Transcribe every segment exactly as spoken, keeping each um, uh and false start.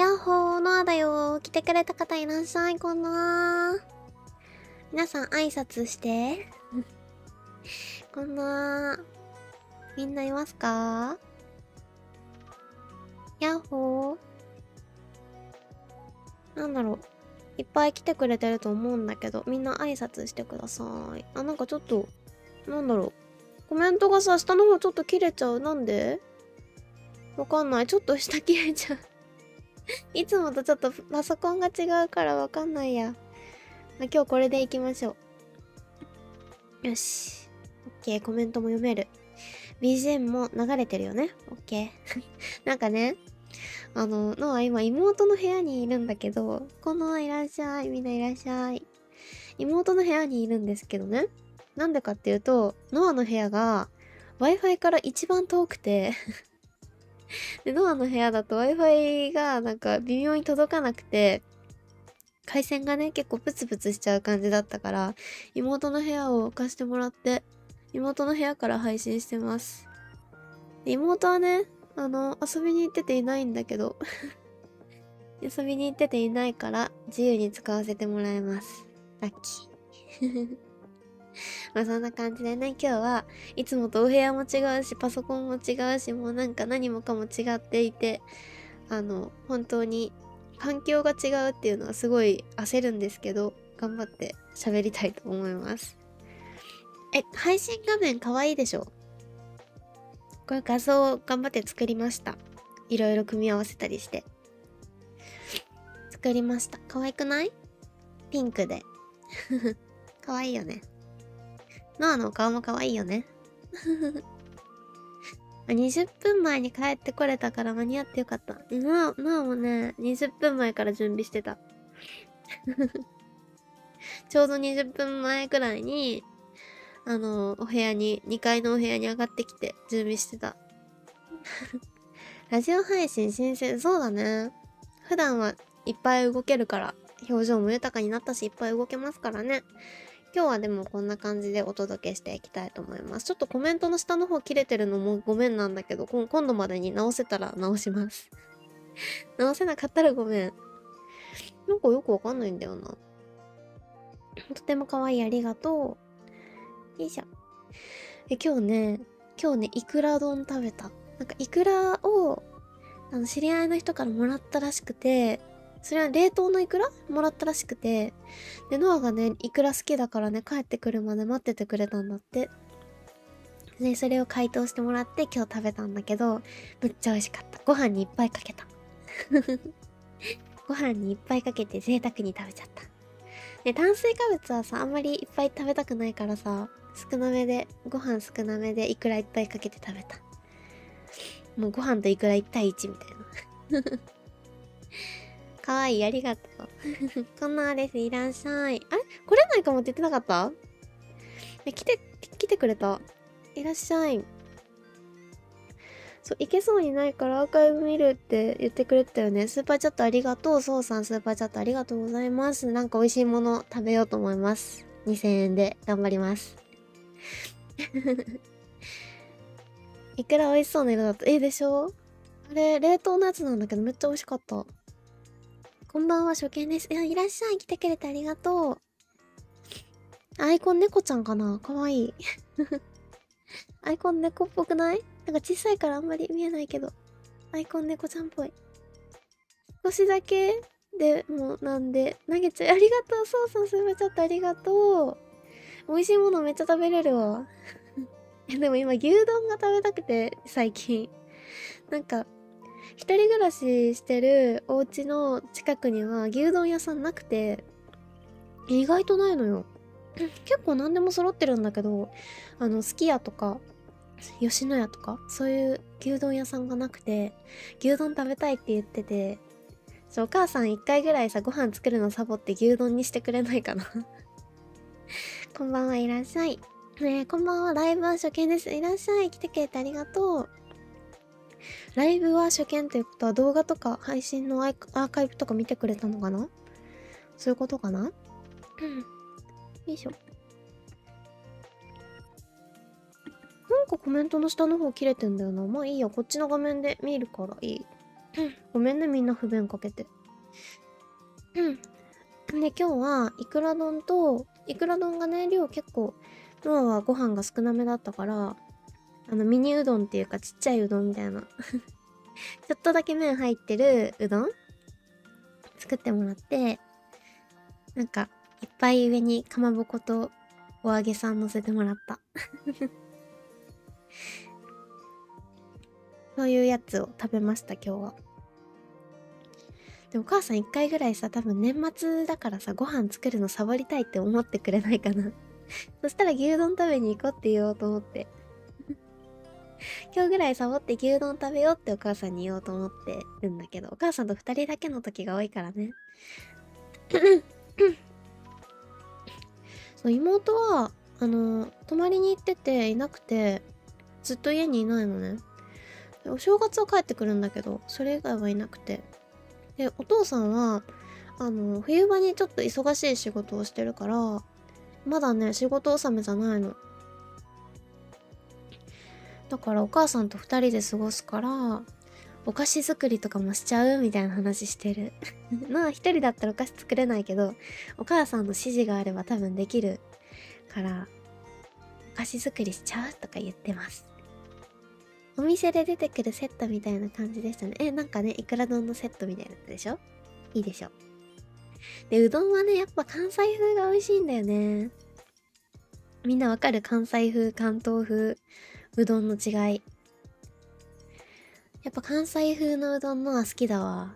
やっほー、ノアだよー。来てくれた方いらっしゃい、こんなー。皆さん挨拶して。こんなー。みんないますか？やっほー。なんだろう。いっぱい来てくれてると思うんだけど、みんな挨拶してください。あ、なんかちょっと、なんだろう。コメントがさ、下の方ちょっと切れちゃう。なんで？わかんない。ちょっと下切れちゃう。いつもとちょっとパソコンが違うからわかんないや。今日これでいきましょう。よし。OK、コメントも読める。ビージーエム も流れてるよね。OK。なんかね、あの、ノア今妹の部屋にいるんだけど、このいらっしゃい。みんないらっしゃい。妹の部屋にいるんですけどね。なんでかっていうと、ノアの部屋が Wi-Fi から一番遠くてで、ノアの部屋だと Wi-Fi がなんか微妙に届かなくて、回線がね、結構プツプツしちゃう感じだったから、妹の部屋を貸してもらって、妹の部屋から配信してます。妹はね、あの、遊びに行ってていないんだけど、遊びに行ってていないから、自由に使わせてもらえます。ラッキー。まあそんな感じでね、今日はいつもとお部屋も違うし、パソコンも違うし、もうなんか何もかも違っていて、あの、本当に環境が違うっていうのはすごい焦るんですけど、頑張って喋りたいと思います。え、配信画面かわいいでしょ？これ画像頑張って作りました。いろいろ組み合わせたりして。作りました。可愛くない？ピンクで。可愛いよね。ノアのお顔も可愛いよね。にじゅっぷんまえに帰ってこれたから間に合ってよかった。ノア、ノアもね、にじゅっぷんまえから準備してた。ちょうどにじゅっぷんまえくらいに、あの、お部屋に、にかいのお部屋に上がってきて準備してた。ラジオ配信新鮮、そうだね。普段はいっぱい動けるから、表情も豊かになったし、いっぱい動けますからね。今日はでもこんな感じでお届けしていきたいと思います。ちょっとコメントの下の方切れてるのもごめんなんだけど、今度までに直せたら直します。直せなかったらごめん。なんかよくわかんないんだよな。とても可愛い、ありがとう。よいしょ。え、今日ね、今日ね、イクラ丼食べた。なんかイクラを、あの、知り合いの人からもらったらしくて、それは冷凍のイクラもらったらしくて、で、ノアがね、イクラ好きだからね、帰ってくるまで待っててくれたんだって。で、それを解凍してもらって今日食べたんだけど、めっちゃ美味しかった。ご飯にいっぱいかけた。ご飯にいっぱいかけて贅沢に食べちゃった。で、炭水化物はさ、あんまりいっぱい食べたくないからさ、少なめで、ご飯少なめでイクラいっぱいかけて食べた。もうご飯とイクラいち対いちみたいな。かわいい、ありがとう。こんなです、いらっしゃい。あれ来れないかもって言ってなかった？え、来て、来てくれた。いらっしゃい。そう、いけそうにないからアーカイブ見るって言ってくれてたよね。スーパーチャットありがとう。そうさん、スーパーチャットありがとうございます。なんか美味しいもの食べようと思います。にせんえんで頑張ります。いくら美味しそうな色だった。え、でしょ？あれ、冷凍のやつなんだけどめっちゃ美味しかった。こんばんは、初見です。いや、いらっしゃい。来てくれてありがとう。アイコン猫ちゃんかな？かわいい。アイコン猫っぽくない？なんか小さいからあんまり見えないけど。アイコン猫ちゃんっぽい。少しだけでもうなんで、投げちゃう。ありがとう。そうそう、すーちゃったありがとう。美味しいものめっちゃ食べれるわ。でも今牛丼が食べたくて、最近。なんか、一人暮らししてるお家の近くには牛丼屋さんなくて、意外とないのよ。結構何でも揃ってるんだけど、あの、すき家とか、吉野家とか、そういう牛丼屋さんがなくて、牛丼食べたいって言ってて、お母さん一回ぐらいさ、ご飯作るのサボって牛丼にしてくれないかな。こんばんはいらっしゃい。ねえ、こんばんは、ライブは初見です。いらっしゃい。来てくれてありがとう。ライブは初見ということは動画とか配信のアーカイブとか見てくれたのかな？そういうことかな？うん。よいしょ。なんかコメントの下の方切れてんだよな。まあいいや、こっちの画面で見るからいい。 ごめんね、みんな不便かけて。うんで、今日はいくら丼と、いくら丼がね、量結構、ノアはご飯が少なめだったから、あの、ミニうどんっていうかちっちゃいうどんみたいな。ちょっとだけ麺入ってるうどん作ってもらって、なんか、いっぱい上にかまぼことお揚げさん乗せてもらった。そういうやつを食べました、今日は。でもお母さん一回ぐらいさ、多分年末だからさ、ご飯作るのサボりたいって思ってくれないかな。そしたら牛丼食べに行こうって言おうと思って。今日ぐらいサボって牛丼食べようってお母さんに言おうと思ってるんだけど、お母さんと二人だけの時が多いからね。そう、妹は、あの、泊まりに行ってていなくて、ずっと家にいないのね。お正月は帰ってくるんだけど、それ以外はいなくて。で、お父さんは、あの、冬場にちょっと忙しい仕事をしてるから、まだね、仕事納めじゃないの。だからお母さんと二人で過ごすから、お菓子作りとかもしちゃうみたいな話してる。まあ一人だったらお菓子作れないけど、お母さんの指示があれば多分できるから、お菓子作りしちゃうとか言ってます。お店で出てくるセットみたいな感じでしたね。え、なんかね、いくら丼のセットみたいなやつでしょ？いいでしょ。で、うどんはね、やっぱ関西風が美味しいんだよね。みんなわかる？関西風、関東風、うどんの違い。やっぱ関西風のうどんのは好きだわ。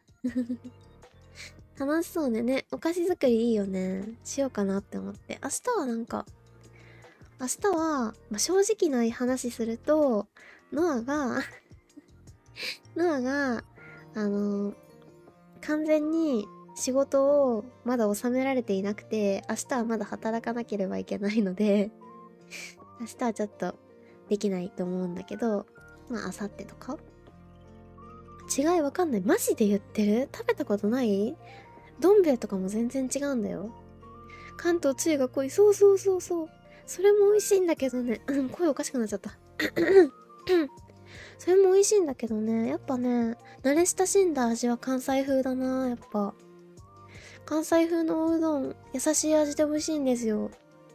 楽しそうね。ね、お菓子作りいいよね。しようかなって思って。明日はなんか、明日は、まあ、正直な話すると、ノアが、ノアが、あのー、完全に仕事をまだ収められていなくて、明日はまだ働かなければいけないので、明日はちょっとできないと思うんだけど、まあ、明後日とか違いわかんない。マジで言ってる？食べたことない？どん兵衛とかも全然違うんだよ。関東つゆが濃い。そうそうそうそう。それも美味しいんだけどね。うん、声おかしくなっちゃった。それも美味しいんだけどね。やっぱね、慣れ親しんだ味は関西風だな、やっぱ。関西風のおうどん、優しい味で美味しいんですよ。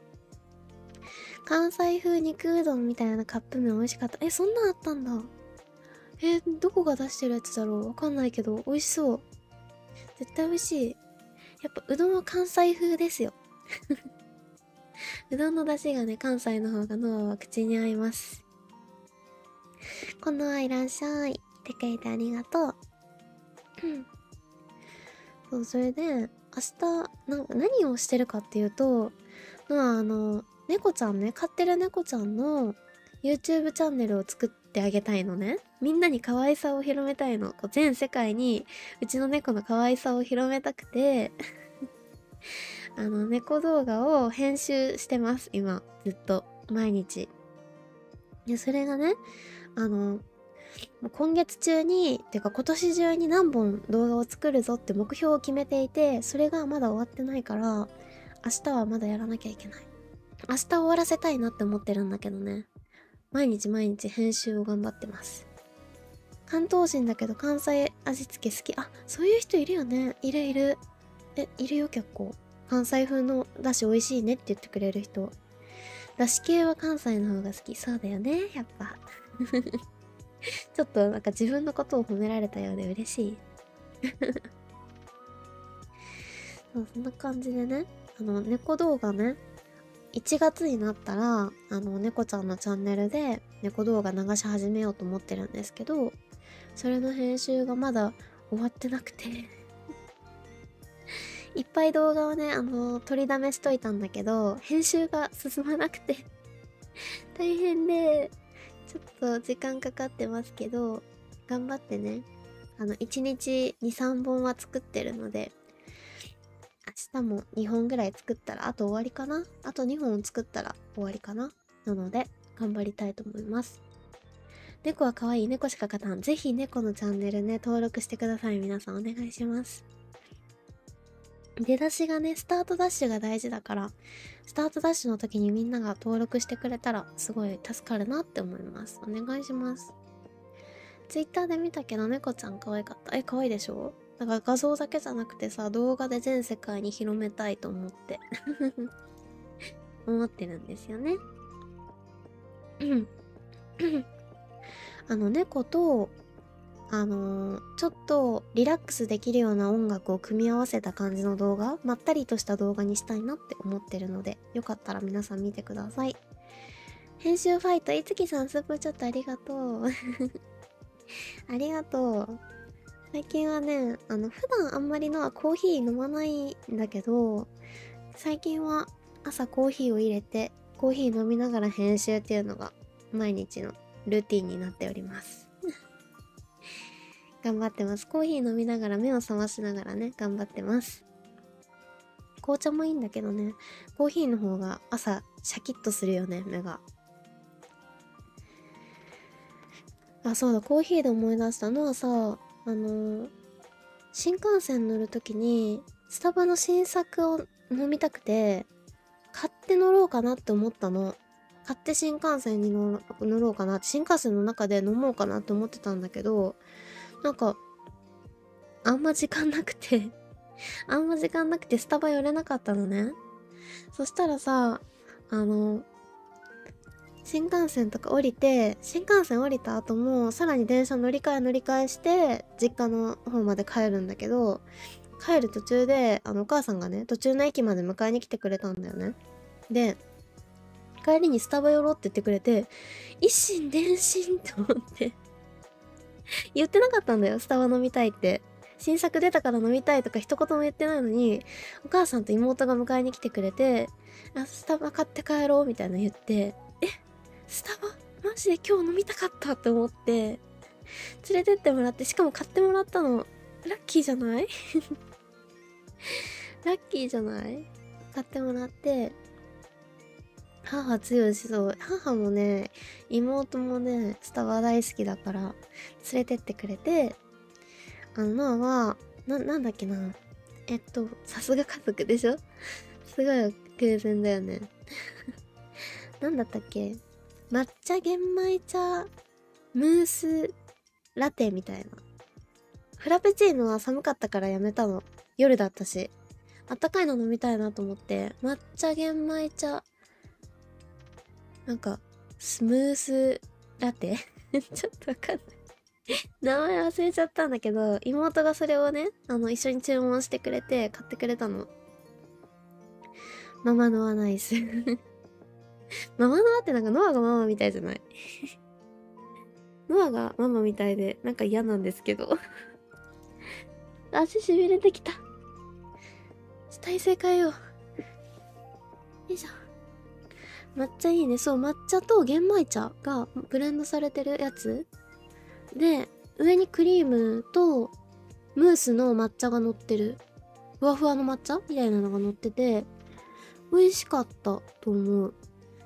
関西風肉うどんみたいなカップ麺美味しかった。え、そんなんあったんだ。えー、どこが出してるやつだろう？わかんないけど、美味しそう。絶対美味しい。やっぱうどんは関西風ですよ。うどんの出汁がね、関西の方がノアは口に合います。このあいらっしゃい。来てくれてありがとう。そう、それで、明日、なんか何をしてるかっていうと、まあ、あの、猫ちゃんね、飼ってる猫ちゃんの YouTube チャンネルを作ってあげたいのね。みんなに可愛さを広めたいの。こう全世界にうちの猫の可愛さを広めたくて、あの、猫動画を編集してます、今。ずっと。毎日。で、それがね、あの、今月中に、てか今年中に何本動画を作るぞって目標を決めていて、それがまだ終わってないから、明日はまだやらなきゃいけない。明日終わらせたいなって思ってるんだけどね。毎日毎日編集を頑張ってます。関東人だけど関西味付け好き。あ、そういう人いるよね。いるいる。え、いるよ結構。関西風のだし美味しいねって言ってくれる人。だし系は関西の方が好き。そうだよね、やっぱ。ちょっとなんか自分のことを褒められたようで嬉しい。そう、そんな感じでね。あの、猫動画ね。いちがつになったら、あの、猫ちゃんのチャンネルで猫動画流し始めようと思ってるんですけど、それの編集がまだ終わってなくていっぱい動画をね、あの、取りだめしといたんだけど、編集が進まなくて大変で、ちょっと時間かかってますけど、頑張ってね。あの、いちにちに、さんぼんは作ってるので、明日もにほんぐらい作ったら、あと終わりかな？あとにほん作ったら終わりかな？なので、頑張りたいと思います。猫は可愛い猫しか勝たん。ぜひ猫のチャンネルね、登録してください。皆さんお願いします。出だしがね、スタートダッシュが大事だから、スタートダッシュの時にみんなが登録してくれたら、すごい助かるなって思います。お願いします。 ツイッターで見たけど猫ちゃん可愛かった。え、可愛いでしょ？だから画像だけじゃなくてさ、動画で全世界に広めたいと思って。思ってるんですよね。あの、猫と、あのー、ちょっとリラックスできるような音楽を組み合わせた感じの動画、まったりとした動画にしたいなって思ってるので、よかったら皆さん見てください。編集ファイト、いつきさんスープちょっとありがとう。ありがとう。最近はね、あの、普段あんまりのはコーヒー飲まないんだけど、最近は朝コーヒーを入れて、コーヒー飲みながら編集っていうのが毎日のルーティンになっております。頑張ってます。コーヒー飲みながら目を覚ましながらね、頑張ってます。紅茶もいいんだけどね、コーヒーの方が朝シャキッとするよね、目が。あ、そうだ、コーヒーで思い出したのはさ、あのー、新幹線乗るときに、スタバの新作を飲みたくて、買って乗ろうかなって思ったの。買って新幹線に乗ろうかなって、新幹線の中で飲もうかなって思ってたんだけど、なんか、あんま時間なくて、あんま時間なくてスタバ寄れなかったのね。そしたらさ、あの、新幹線とか降りて、新幹線降りた後も、さらに電車乗り換え乗り換えして、実家の方まで帰るんだけど、帰る途中で、あの、お母さんがね、途中の駅まで迎えに来てくれたんだよね。で、帰りにスタバ寄ろうって言ってくれて、一心伝心と思って言ってなかったんだよ、スタバ飲みたいって。新作出たから飲みたいとか一言も言ってないのに、お母さんと妹が迎えに来てくれて、あ、スタバ買って帰ろうみたいな言って、え、スタバマジで今日飲みたかったって思って、連れてってもらって、しかも買ってもらったの、ラッキーじゃないラッキーじゃない？買ってもらって、母強いし、そう、母もね、妹もね、スタバ大好きだから、連れてってくれて、あの、ノアは、な、なんだっけな。えっと、さすが家族でしょ？すごい偶然だよね。なんだったっけ？抹茶玄米茶ムースラテみたいな。フラペチーノは寒かったからやめたの。夜だったし。あったかいの飲みたいなと思って、抹茶玄米茶、なんか、スムースラテちょっとわかんない。名前忘れちゃったんだけど、妹がそれをね、あの、一緒に注文してくれて、買ってくれたの。ママノアナイス。ママノアってなんかノアがママみたいじゃないノアがママみたいで、なんか嫌なんですけど。足しびれてきた。体勢変えよう。よいしょ。抹茶いいね。そう、抹茶と玄米茶がブレンドされてるやつで、上にクリームとムースの抹茶が乗ってる。ふわふわの抹茶みたいなのが乗ってて、美味しかったと思う。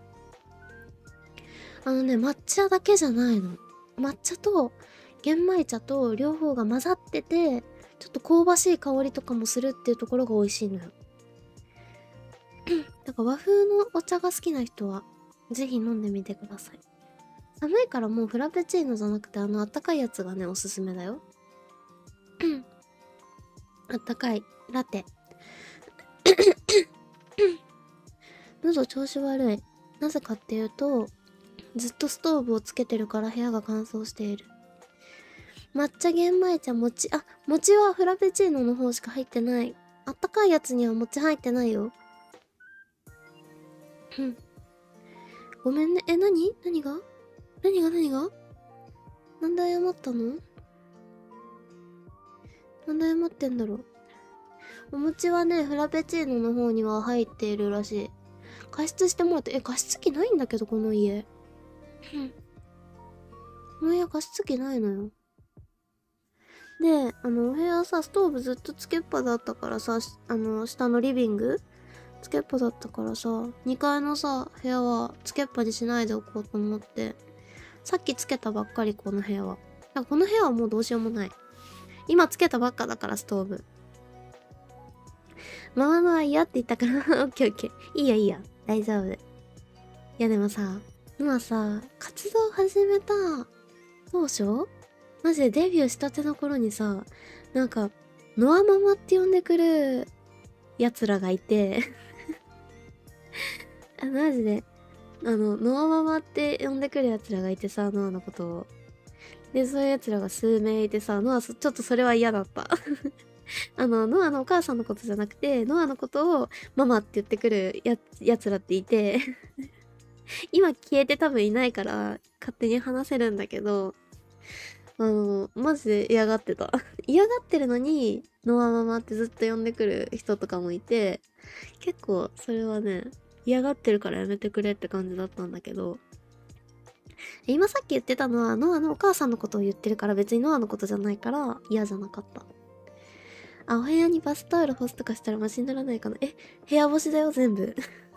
あのね、抹茶だけじゃないの。抹茶と玄米茶と両方が混ざってて、ちょっと香ばしい香りとかもするっていうところが美味しいのよ。だから和風のお茶が好きな人は、ぜひ飲んでみてください。寒いからもうフラペチーノじゃなくてあのあったかいやつがね、おすすめだよ。あったかいラテ。喉調子悪い。なぜかっていうと、ずっとストーブをつけてるから部屋が乾燥している。抹茶玄米茶餅、あ、餅はフラペチーノの方しか入ってない。あったかいやつには餅入ってないよ。うん。ごめんね。え、なに？何が？何が何が？なんで謝ったの？なんで謝ってんだろう。お餅はね、フラペチーノの方には入っているらしい。加湿してもらって、え、加湿器ないんだけど、この家。うん。この家加湿器ないのよ。で、あの、お部屋さ、ストーブずっとつけっぱだったからさ、あの、下のリビングつけっぱだったからさ、にかいのさ、部屋はつけっぱにしないでおこうと思って、さっきつけたばっかり、この部屋は。だからこの部屋はもうどうしようもない。今つけたばっかだから、ストーブ。ママのは嫌って言ったから、オッケーオッケー。いいやいいや。大丈夫。いやでもさ、今さ、活動始めた当初マジでデビューしたての頃にさ、なんか、ノアママって呼んでくる奴らがいて、あ、マジで、あの、ノアママって呼んでくる奴らがいてさ、ノアのことを。で、そういう奴らが数名いてさ、ノア、ちょっとそれは嫌だった。あの、ノアのお母さんのことじゃなくて、ノアのことをママって言ってくるや、やつらっていて、今消えて多分いないから、勝手に話せるんだけど、あの、マジで嫌がってた。嫌がってるのに、ノアママってずっと呼んでくる人とかもいて、結構それはね、嫌がってるからやめてくれって感じだったんだけど、今さっき言ってたのは、ノアのお母さんのことを言ってるから別にノアのことじゃないから嫌じゃなかった。あ、お部屋にバスタオル干すとかしたらマシにならないかな。え、部屋干しだよ、全部。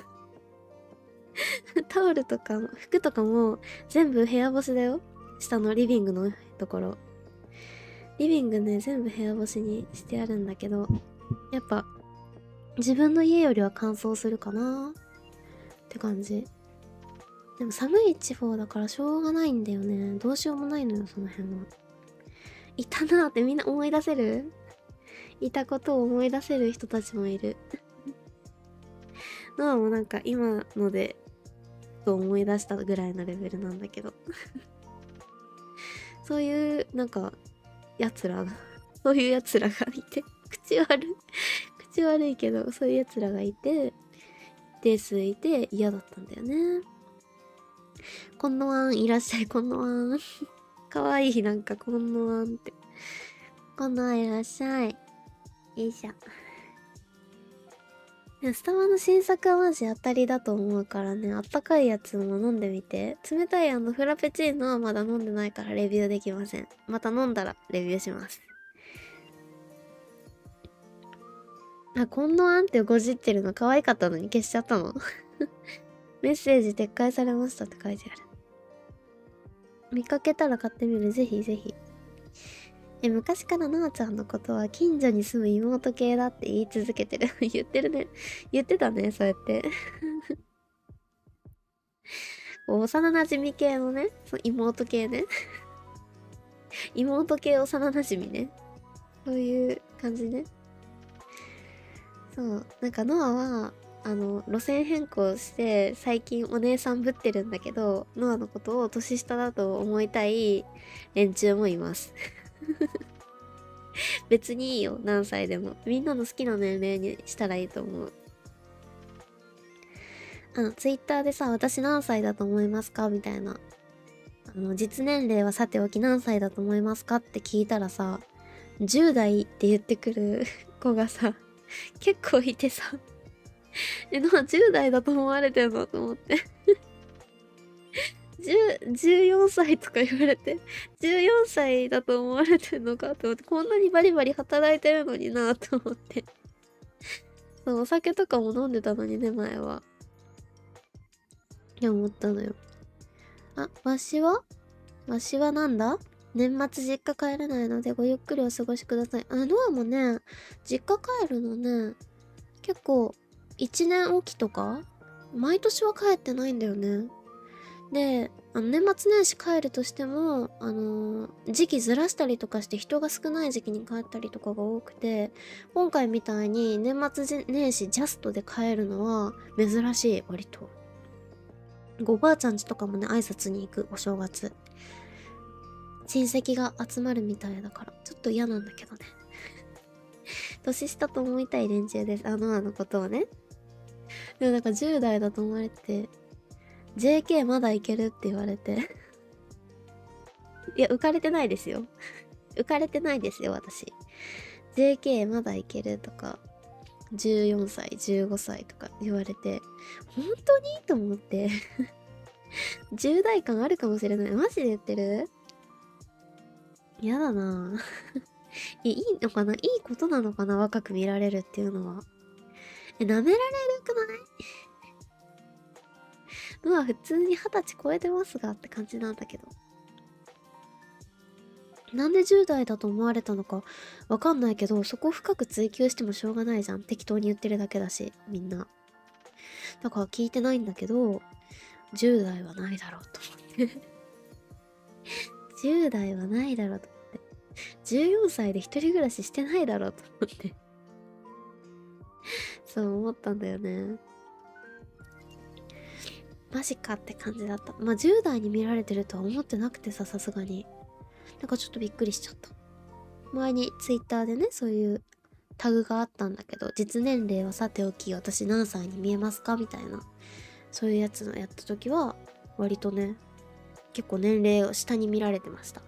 タオルとか、服とかも全部部屋干しだよ。下のリビングのところ。リビングね、全部部屋干しにしてあるんだけど、やっぱ、自分の家よりは乾燥するかなって感じ。でも寒い地方だからしょうがないんだよね。どうしようもないのよ、その辺は。いたなーってみんな思い出せる？いたことを思い出せる人たちもいる。ノアもなんか今ので、と思い出したぐらいのレベルなんだけど。そういう、なんか、奴らが、そういう奴らがいて、口悪い、口悪いけど、そういう奴らがいて、一定数いて嫌だったんだよね。こんのわんいらっしゃい、こんのわん。かわいい、なんか、こんのわんって。こんのわんいらっしゃい。よいしょ。いや、スタバの新作はマジ当たりだと思うからね、あったかいやつも飲んでみて。冷たいあのフラペチーノはまだ飲んでないからレビューできません。また飲んだらレビューします。あ、こんのあんってごじってるの可愛かったのに消しちゃったのメッセージ撤回されましたって書いてある。見かけたら買ってみる。ぜひぜひ。え、昔からなあちゃんのことは近所に住む妹系だって言い続けてる。言ってるね。言ってたね、そうやって。幼馴染系のね、そう妹系ね。妹系幼馴染ね。そういう感じね。そう。なんかノアは、あの、路線変更して最近お姉さんぶってるんだけど、ノアのことを年下だと思いたい連中もいます。別にいいよ、何歳でも。みんなの好きな年齢にしたらいいと思う。あの、ツイッターでさ、私何歳だと思いますかみたいな。あの、実年齢はさておき何歳だと思いますかって聞いたらさ、じゅう代って言ってくる子がさ、結構いてさ、え、な、じゅう代だと思われてんのと思って。じゅう、じゅうよんさいとか言われて、じゅうよんさいだと思われてんのかと思って、こんなにバリバリ働いてるのになと思って。そう、お酒とかも飲んでたのにね、前は。って思ったのよ。あ、わしはわしはなんだ？年末実家帰れないのでごゆっくりお過ごしください。あ、ノアもね、実家帰るのね、結構、一年おきとか毎年は帰ってないんだよね。で、あの年末年始帰るとしても、あのー時期ずらしたりとかして人が少ない時期に帰ったりとかが多くて、今回みたいに年末年始ジャストで帰るのは珍しい、割と。おばあちゃん家とかもね、挨拶に行く、お正月。親戚が集まるみたいだから、ちょっと嫌なんだけどね。年下と思いたい連中です。あのあのことをね。でもなんかじゅう代だと思われて、ジェーケー まだいけるって言われて。いや、浮かれてないですよ。浮かれてないですよ、私。ジェーケー まだいけるとか、じゅうよんさい、じゅうごさいとか言われて、本当にと思って。じゅう代感あるかもしれない。マジで言ってる？やだなぁ。え、いいのかないいことなのかな、若く見られるっていうのは。え、舐められるくない？まあ普通にはたち超えてますがって感じなんだけど。なんでじゅう代だと思われたのかわかんないけど、そこを深く追求してもしょうがないじゃん。適当に言ってるだけだし、みんな。だから聞いてないんだけど、じゅう代はないだろうと思って。 じゅう代はないだろうと思って。じゅうよんさいで一人暮らししてないだろうと思って。そう思ったんだよね。マジかって感じだった。まあ、じゅう代に見られてるとは思ってなくてさ、さすがに。なんかちょっとびっくりしちゃった。前にツイッターでね、そういうタグがあったんだけど、実年齢はさておき、私何歳に見えますかみたいな。そういうやつのやった時は、割とね、結構年齢を下に見られてました。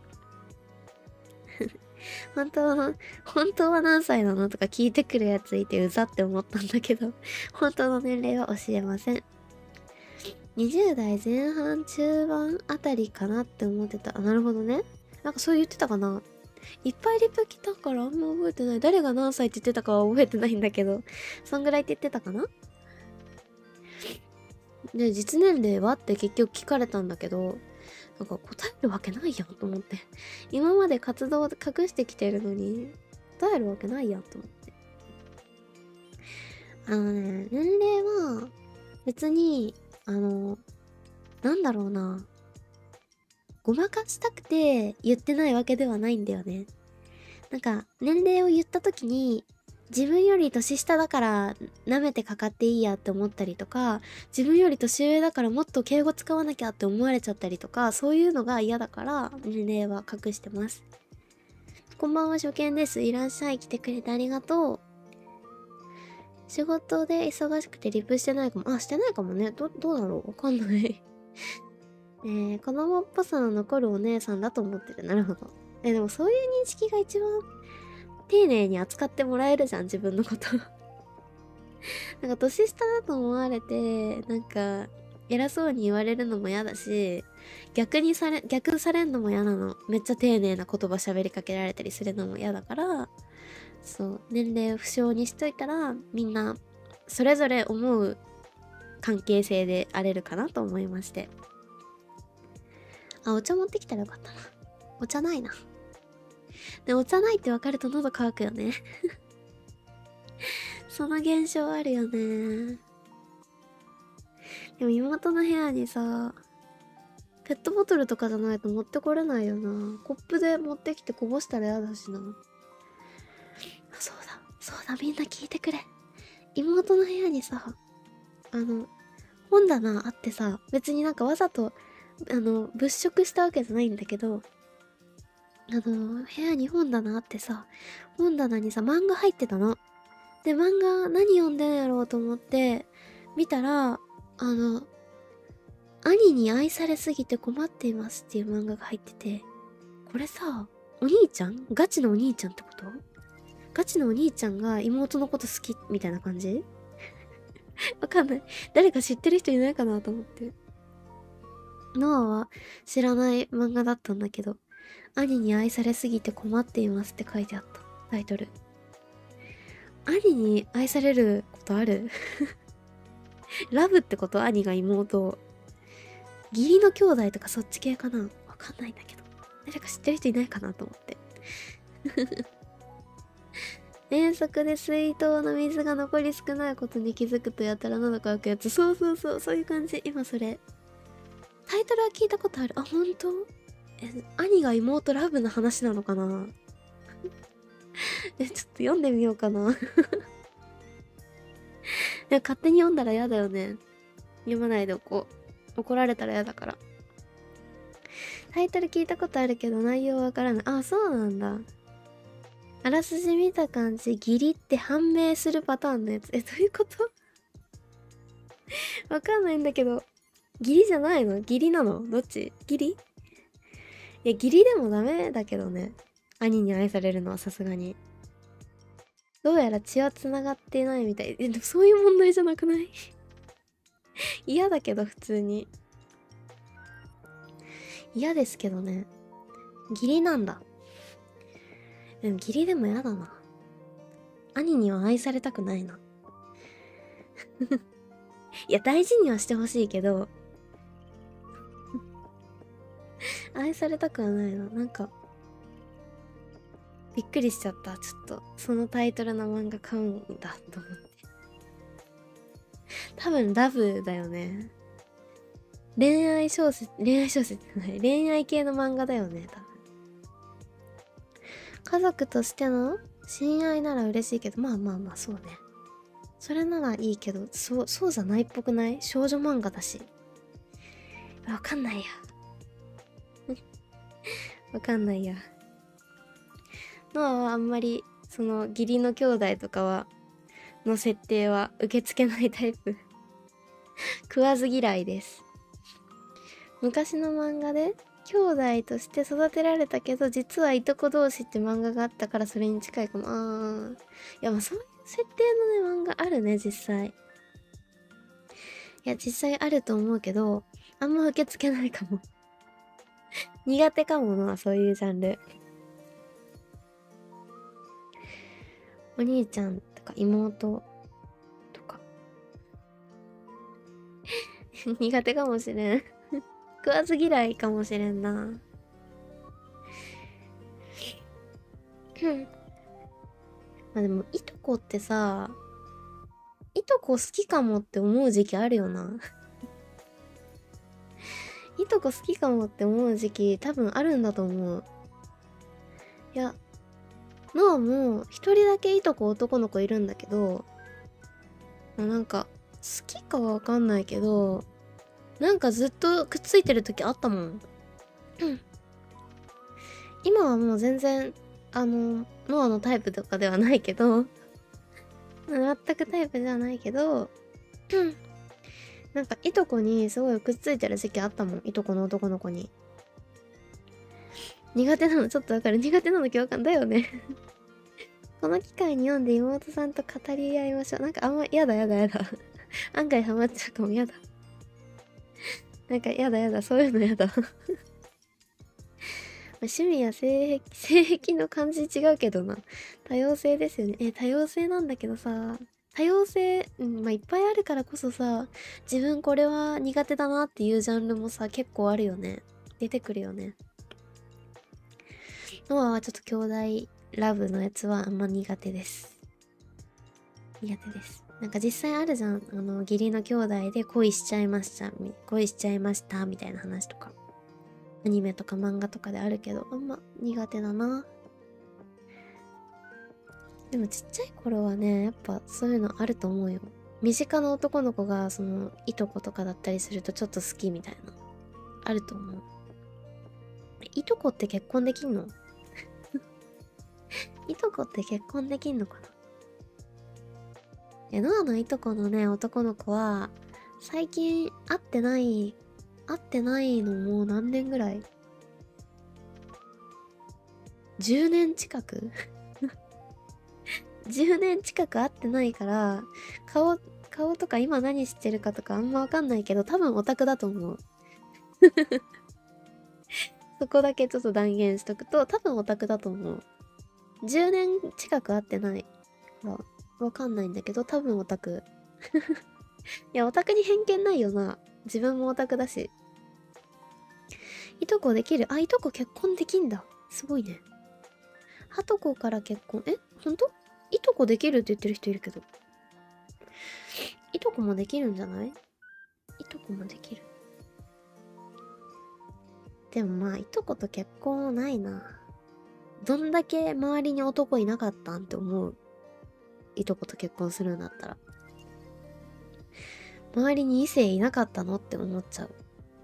本当は、本当は何歳なのとか聞いてくるやついてうざって思ったんだけど、本当の年齢は教えません。にじゅう代前半中盤あたりかなって思ってた。あ、なるほどね。なんかそう言ってたかな。いっぱいリプ来たからあんま覚えてない。誰が何歳って言ってたかは覚えてないんだけど、そんぐらいって言ってたかな。で、実年齢はって結局聞かれたんだけど、なんか答えるわけないやんと思って。今まで活動で隠してきてるのに、答えるわけないやんと思って。あのね、年齢は、別に、あの、なんだろうな。ごまかしたくて言ってないわけではないんだよね。なんか、年齢を言った時に、自分より年下だから舐めてかかっていいやって思ったりとか、自分より年上だからもっと敬語使わなきゃって思われちゃったりとか、そういうのが嫌だから年齢は隠してます。こんばんは、初見です。いらっしゃい。来てくれてありがとう。仕事で忙しくてリプしてないかも。あ、してないかもね。ど、どうだろうわかんない。えー、子供っぽさの残るお姉さんだと思ってる。なるほど。え、でもそういう認識が一番丁寧に扱ってもらえるじゃん、自分のこと。なんか年下だと思われて、なんか偉そうに言われるのも嫌だし、逆にされ、逆されんのも嫌なの。めっちゃ丁寧な言葉喋りかけられたりするのも嫌だから、そう、年齢を不詳にしといたら、みんなそれぞれ思う関係性であれるかなと思いまして。あ、お茶持ってきたらよかったな。お茶ないな。で、お茶ないって分かると喉乾くよね。その現象あるよね。でも妹の部屋にさ、ペットボトルとかじゃないと持ってこれないよな。コップで持ってきてこぼしたら嫌だしな。そうだ、そうだ、みんな聞いてくれ。妹の部屋にさ、あの、本棚あってさ、別になんかわざと、あの、物色したわけじゃないんだけど、あの、部屋に本棚あってさ、本棚にさ、漫画入ってたの。で、漫画何読んでんやろうと思って、見たら、あの、兄に愛されすぎて困っていますっていう漫画が入ってて、これさ、お兄ちゃんガチのお兄ちゃんってこと？ガチのお兄ちゃんが妹のこと好きみたいな感じ？わかんない。誰か知ってる人いないかなと思って。ノアは知らない漫画だったんだけど、兄に愛されすぎて困っていますって書いてあった。タイトル。兄に愛されることある？ラブってこと？兄が妹を。義理の兄弟とかそっち系かな？わかんないんだけど。誰か知ってる人いないかなと思って。遠足で水筒の水が残り少ないことに気づくとやたら喉乾くやつ。そうそうそう、そういう感じ。今それ。タイトルは聞いたことある。あ、ほんと？え、兄が妹ラブの話なのかな？え、ちょっと読んでみようかな。でも勝手に読んだら嫌だよね。読まないでおこう。怒られたら嫌だから。タイトル聞いたことあるけど内容わからない。あ、そうなんだ。あらすじ見た感じ、義理って判明するパターンのやつ。え、どういうこと？わかんないんだけど。義理じゃないの？義理なの？どっち？義理？いや、義理でもダメだけどね。兄に愛されるのはさすがに。どうやら血は繋がっていないみたい。え、でもそういう問題じゃなくない？嫌だけど、普通に。嫌ですけどね。義理なんだ。でも義理でも嫌だな。兄には愛されたくないな。いや、大事にはしてほしいけど、愛されたくはないな。なんか、びっくりしちゃった。ちょっと、そのタイトルの漫画買うんだと思って。多分ラブだよね。恋愛小説、恋愛小説じゃない。恋愛系の漫画だよね、多分。 家族としての親愛なら嬉しいけど、まあまあまあ、そうね。それならいいけど、そう、そうじゃないっぽくない？少女漫画だし。わかんないや。わかんないや。ノアはあんまり、その、義理の兄弟とかは、の設定は受け付けないタイプ。食わず嫌いです。昔の漫画で、兄弟として育てられたけど、実はいとこ同士って漫画があったからそれに近いかも。あー。いや、まあそういう設定のね、漫画あるね、実際。いや、実際あると思うけど、あんま受け付けないかも。苦手かもな、そういうジャンル。お兄ちゃんとか妹とか。苦手かもしれん。食わず嫌いかもしれんな。まあでも、いとこってさ、いとこ好きかもって思う時期あるよな。いとこ好きかもって思う時期多分あるんだと思う。いや、ノアも一人だけいとこ男の子いるんだけど、なんか好きかはわかんないけど、なんかずっとくっついてる時あったもん。今はもう全然、あの、ノアのタイプとかではないけど、全くタイプじゃないけど、なんかいとこにすごいくっついてる時期あったもん。いとこの男の子に。苦手なのちょっとわかる。苦手なの共感だよね。この機会に読んで妹さんと語り合いましょう。なんかあんま、やだやだやだ。案外ハマっちゃうかも。やだ。なんかやだやだ。そういうのやだ。趣味や性癖、性癖の感じ違うけどな。多様性ですよね。え、多様性なんだけどさ、多様性、うん、まあ、いっぱいあるからこそさ、自分これは苦手だなっていうジャンルもさ、結構あるよね。出てくるよね。ノアはちょっと兄弟ラブのやつはあんま苦手です。苦手です。なんか実際あるじゃん。あの、義理の兄弟で恋しちゃいました。恋しちゃいました。みたいな話とか。アニメとか漫画とかであるけど、あんま苦手だな。でもちっちゃい頃はね、やっぱそういうのあると思うよ。身近な男の子が、その、いとことかだったりするとちょっと好きみたいな。あると思う。いとこって結婚できんの？いとこって結婚できんのかな？え、ノアのいとこのね、男の子は、最近会ってない、会ってないのもう何年ぐらい ?じゅう 年近くじゅうねん近く会ってないから、顔、顔とか今何してるかとかあんまわかんないけど、多分オタクだと思う。そこだけちょっと断言しとくと、多分オタクだと思う。じゅうねん近く会ってないから、わかんないんだけど、多分オタク。いや、オタクに偏見ないよな。自分もオタクだし。いとこできる？あ、いとこ結婚できんだ。すごいね。はとこから結婚。え、ほんと？いとこできるって言ってる人いるけど。いとこもできるんじゃない？いとこもできる。でもまあ、いとこと結婚はないな。どんだけ周りに男いなかったんって思う。いとこと結婚するんだったら。周りに異性いなかったのって思っちゃう。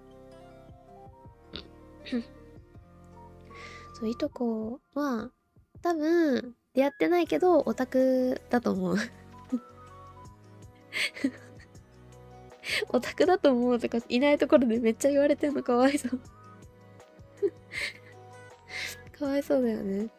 そう、いとこは、多分、出会ってないけど、オタクだと思う。オタクだと思うとか、いないところでめっちゃ言われてんのかわいそう。かわいそうだよね。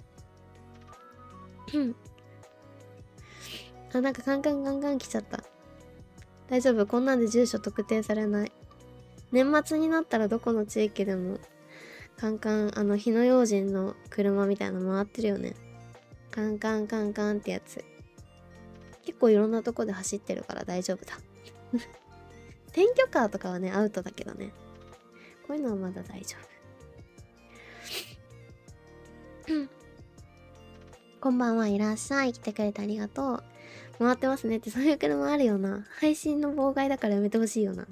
あ、なんかカンカンカンカン来ちゃった。大丈夫、こんなんで住所特定されない。年末になったらどこの地域でも、カンカン、あの、火の用心の車みたいなの回ってるよね。カンカンカンカンってやつ。結構いろんなとこで走ってるから大丈夫だ。転居カーとかはね、アウトだけどね。こういうのはまだ大丈夫。こんばんはいらっしゃい。来てくれてありがとう。回ってますねって、そういう車あるよな。配信の妨害だからやめてほしいよな。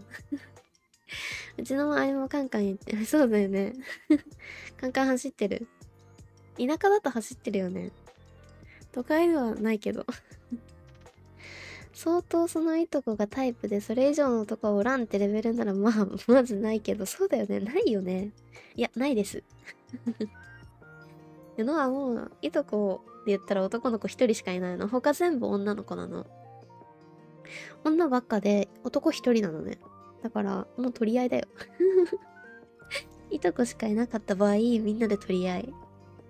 うちの周りもカンカン言って、そうだよね。カンカン走ってる。 田舎だと走ってるよね。都会ではないけど。相当そのいとこがタイプでそれ以上の男はおらんってレベルならまあ、まずないけど、そうだよね。ないよね。いや、ないです。のはもう、いとこで言ったら男の子一人しかいないの。他全部女の子なの。女ばっかで男一人なのね。だから、もう取り合いだよ。いとこしかいなかった場合、みんなで取り合い。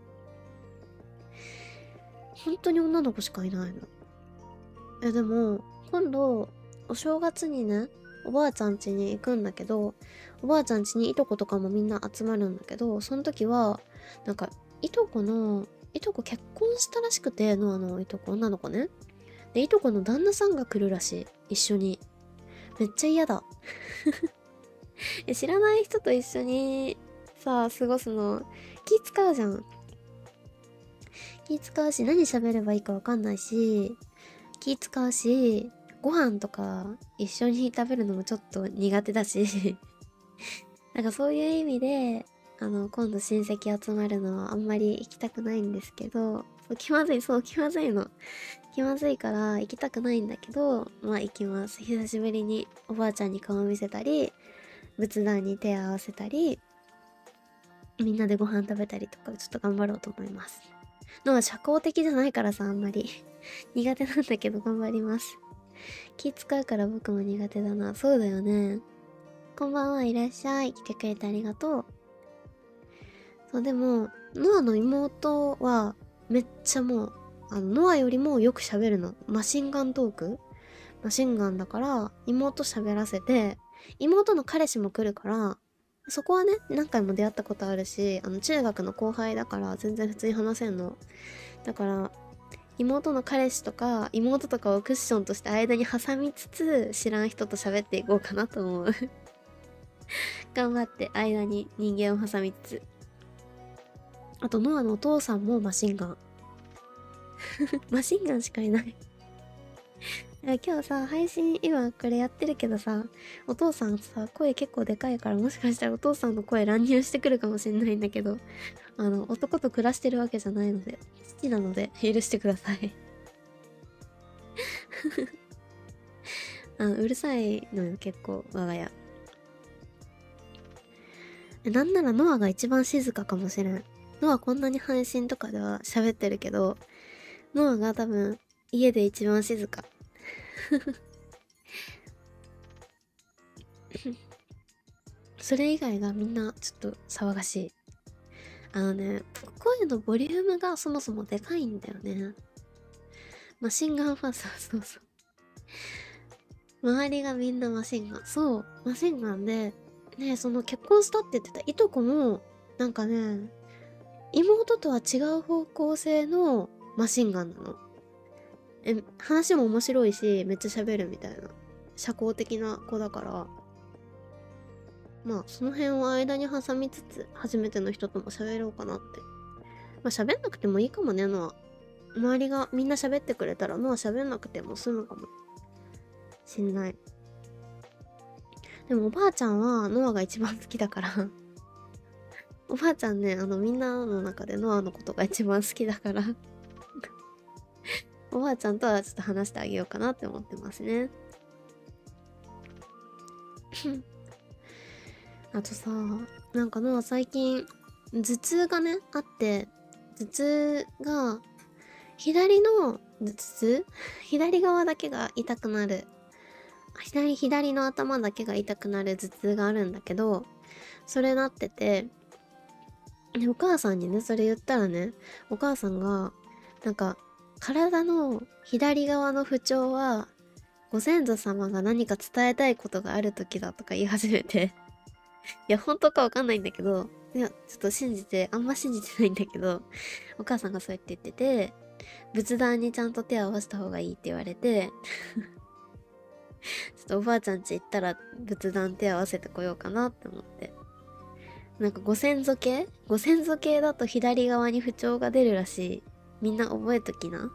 本当に女の子しかいないの。え、でも、今度、お正月にね、おばあちゃん家に行くんだけど、おばあちゃん家にいとことかもみんな集まるんだけど、その時は、なんか、いとこの、いとこ結婚したらしくて、のあの、いとこ、女の子ね。で、いとこの旦那さんが来るらしい。一緒に。めっちゃ嫌だ。え、知らない人と一緒にさ、過ごすの、気使うじゃん。気使うし、何喋ればいいかわかんないし、気使うし、ご飯とか一緒に食べるのもちょっと苦手だしなんかそういう意味で、あの、今度親戚集まるのはあんまり行きたくないんですけど、そう気まずい、そう気まずいの。気まずいから行きたくないんだけど、まあ行きます。久しぶりにおばあちゃんに顔見せたり、仏壇に手を合わせたり、みんなでご飯食べたりとか、ちょっと頑張ろうと思います。のは社交的じゃないからさ、あんまり。苦手なんだけど頑張ります。気使うから僕も苦手だな。そうだよね。こんばんは、いらっしゃい。来てくれてありがとう。そう、でも、ノアの妹は、めっちゃもう、あの、ノアよりもよく喋るの。マシンガントークマシンガンだから、妹喋らせて、妹の彼氏も来るから、そこはね、何回も出会ったことあるし、あの、中学の後輩だから全然普通に話せんの。だから、妹の彼氏とか、妹とかをクッションとして間に挟みつつ、知らん人と喋っていこうかなと思う。頑張って間に人間を挟みつつ。あと、ノアのお父さんもマシンガン。マシンガンしかいない。今日さ、配信今これやってるけどさ、お父さんさ、声結構でかいからもしかしたらお父さんの声乱入してくるかもしんないんだけど、あの、男と暮らしてるわけじゃないので、父なので許してください。あの、うるさいのよ、結構、我が家。なんならノアが一番静かかもしれん。ノアこんなに配信とかでは喋ってるけど、ノアが多分家で一番静か。それ以外がみんなちょっと騒がしい。あのね、声のボリュームがそもそもでかいんだよね。マシンガンファン、そうそうそう。周りがみんなマシンガン。そう、マシンガンで、ね、その結婚したって言ってたいとこも、なんかね、妹とは違う方向性のマシンガンなの。え、話も面白いし、めっちゃ喋るみたいな。社交的な子だから、まあ、その辺を間に挟みつつ、初めての人とも喋ろうかなって。まあ、喋んなくてもいいかもね、のは。周りがみんな喋ってくれたら、のは喋んなくても済むかもしんない。でもおばあちゃんはノアが一番好きだからおばあちゃんね、あのみんなの中でノアのことが一番好きだからおばあちゃんとはちょっと話してあげようかなって思ってますねあとさ、なんかノア最近頭痛がね、あって、頭痛が左の頭痛左側だけが痛くなる。左、左の頭だけが痛くなる頭痛があるんだけど、それなってて、で、お母さんにね、それ言ったらね、お母さんが、なんか、体の左側の不調は、ご先祖様が何か伝えたいことがある時だとか言い始めていや、本当かわかんないんだけど、いや、ちょっと信じて、あんま信じてないんだけど、お母さんがそうやって言ってて、仏壇にちゃんと手を合わせた方がいいって言われてちょっとおばあちゃん家行ったら仏壇手合わせてこようかなって思って。なんかご先祖系ご先祖系だと左側に不調が出るらしい。みんな覚えときな。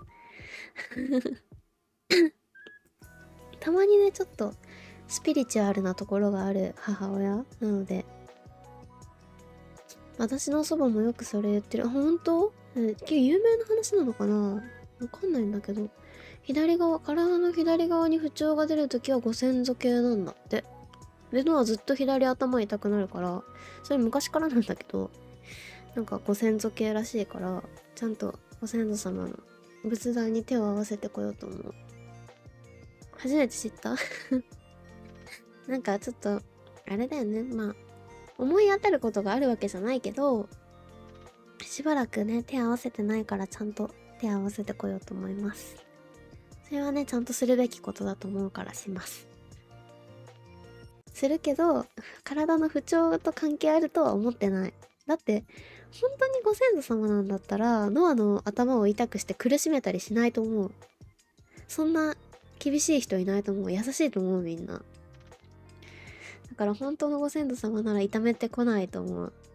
たまにね、ちょっとスピリチュアルなところがある母親なので。私の祖母もよくそれ言ってる。ほんと？ うん、結構有名な話なのかな、わかんないんだけど、左側、体の左側に不調が出るときはご先祖系なんだって。で、ノアずっと左頭痛くなるから、それ昔からなんだけど、なんかご先祖系らしいから、ちゃんとご先祖様の仏壇に手を合わせてこようと思う。初めて知ったなんかちょっと、あれだよね。まあ、思い当たることがあるわけじゃないけど、しばらくね、手合わせてないからちゃんと手合わせてこようと思います。それはね、ちゃんとするべきことだと思うからします。するけど、体の不調と関係あるとは思ってない。だって、本当にご先祖様なんだったら、ノアの頭を痛くして苦しめたりしないと思う。そんな厳しい人いないと思う。優しいと思う、みんな。だから本当のご先祖様なら痛めてこないと思う。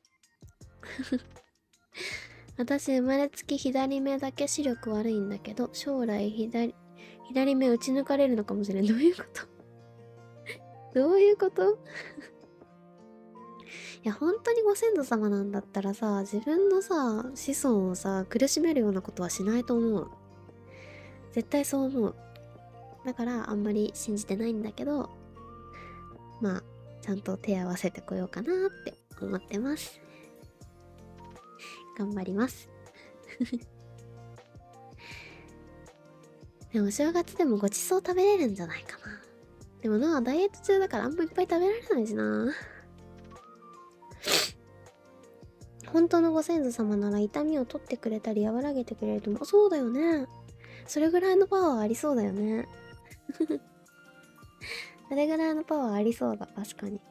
私、生まれつき左目だけ視力悪いんだけど、将来左、左目打ち抜かれるのかもしれん。どういうことどういうこといや、本当にご先祖様なんだったらさ、自分のさ、子孫をさ、苦しめるようなことはしないと思う。絶対そう思う。だから、あんまり信じてないんだけど、まあ、ちゃんと手合わせてこようかなって思ってます。頑張ります。でも、お正月でもごちそう食べれるんじゃないかな。でもな、ダイエット中だからあんまいっぱい食べられないしな。本当のご先祖様なら痛みを取ってくれたり和らげてくれると思う。そうだよね。それぐらいのパワーありそうだよね。それぐらいのパワーありそうだ。確かに。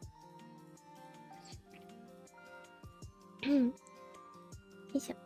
うん。よいしょ。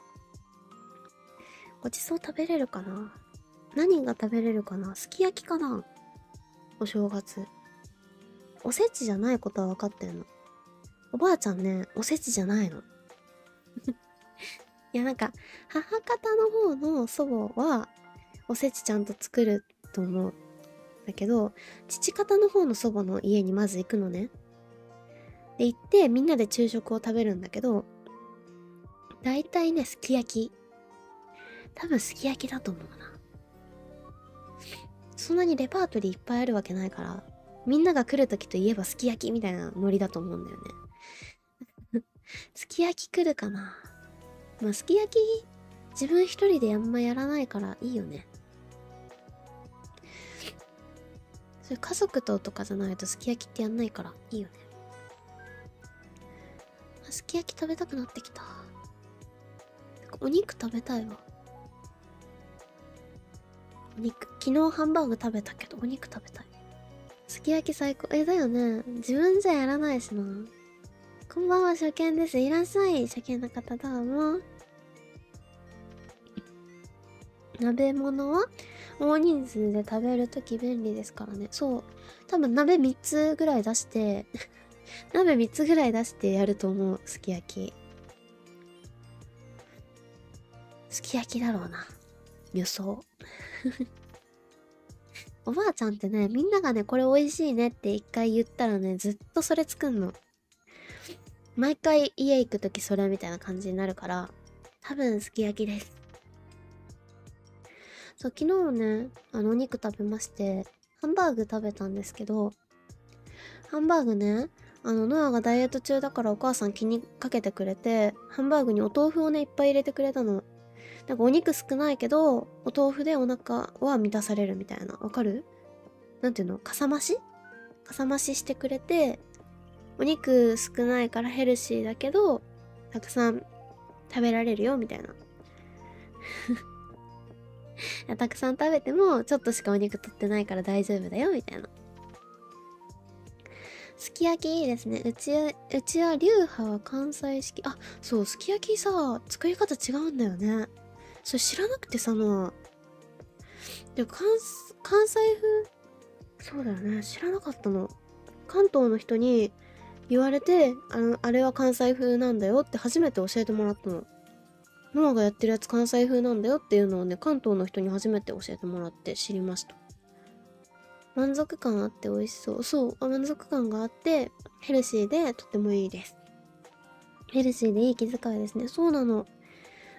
ごちそう食べれるかな。何が食べれるかな。すき焼きかな。お正月。おせちじゃないことは分かってんの。おばあちゃんね、おせちじゃないの。いや、なんか、母方の方の祖母は、おせちちゃんと作ると思う。だけど、父方の方の祖母の家にまず行くのね。で、行って、みんなで昼食を食べるんだけど、だいたいね、すき焼き。多分すき焼きだと思うな。そんなにレパートリーいっぱいあるわけないから、みんなが来るときといえばすき焼きみたいなノリだと思うんだよね。すき焼き来るかな。まあ、すき焼き、自分一人であんまやらないからいいよね。それ家族ととかじゃないとすき焼きってやんないからいいよね。あ、すき焼き食べたくなってきた。お肉食べたいわ。お肉。昨日ハンバーグ食べたけどお肉食べたい。すき焼き最高。え、だよね。自分じゃやらないしな。こんばんは、初見です。いらっしゃい。初見の方どうも。鍋物は大人数で食べるとき便利ですからね。そう。多分鍋みっつぐらい出して、鍋みっつぐらい出してやると思う。すき焼き。すき焼きだろうな。予想。おばあちゃんってね、みんながね、これ美味しいねって一回言ったらね、ずっとそれ作んの。毎回家行くときそれみたいな感じになるから、多分すき焼きです。そう、昨日ね、あのお肉食べまして、ハンバーグ食べたんですけど、ハンバーグね、あの、ノアがダイエット中だからお母さん気にかけてくれて、ハンバーグにお豆腐をね、いっぱい入れてくれたの。なんかお肉少ないけど、お豆腐でお腹は満たされるみたいな。わかる？なんていうの？かさ増し？かさ増ししてくれて、お肉少ないからヘルシーだけど、たくさん食べられるよ、みたいな。たくさん食べても、ちょっとしかお肉取ってないから大丈夫だよ、みたいな。すき焼きいいですね。うちは、うちは流派は関西式。あ、そう、すき焼きさ、作り方違うんだよね。それ知らなくてさ、の。でも関、関西風そうだよね。知らなかったの。関東の人に言われて、あの、あれは関西風なんだよって初めて教えてもらったの。ノアがやってるやつ関西風なんだよっていうのをね、関東の人に初めて教えてもらって知りました。満足感あって美味しそう。そう、満足感があって、ヘルシーでとってもいいです。ヘルシーでいい気遣いですね。そうなの。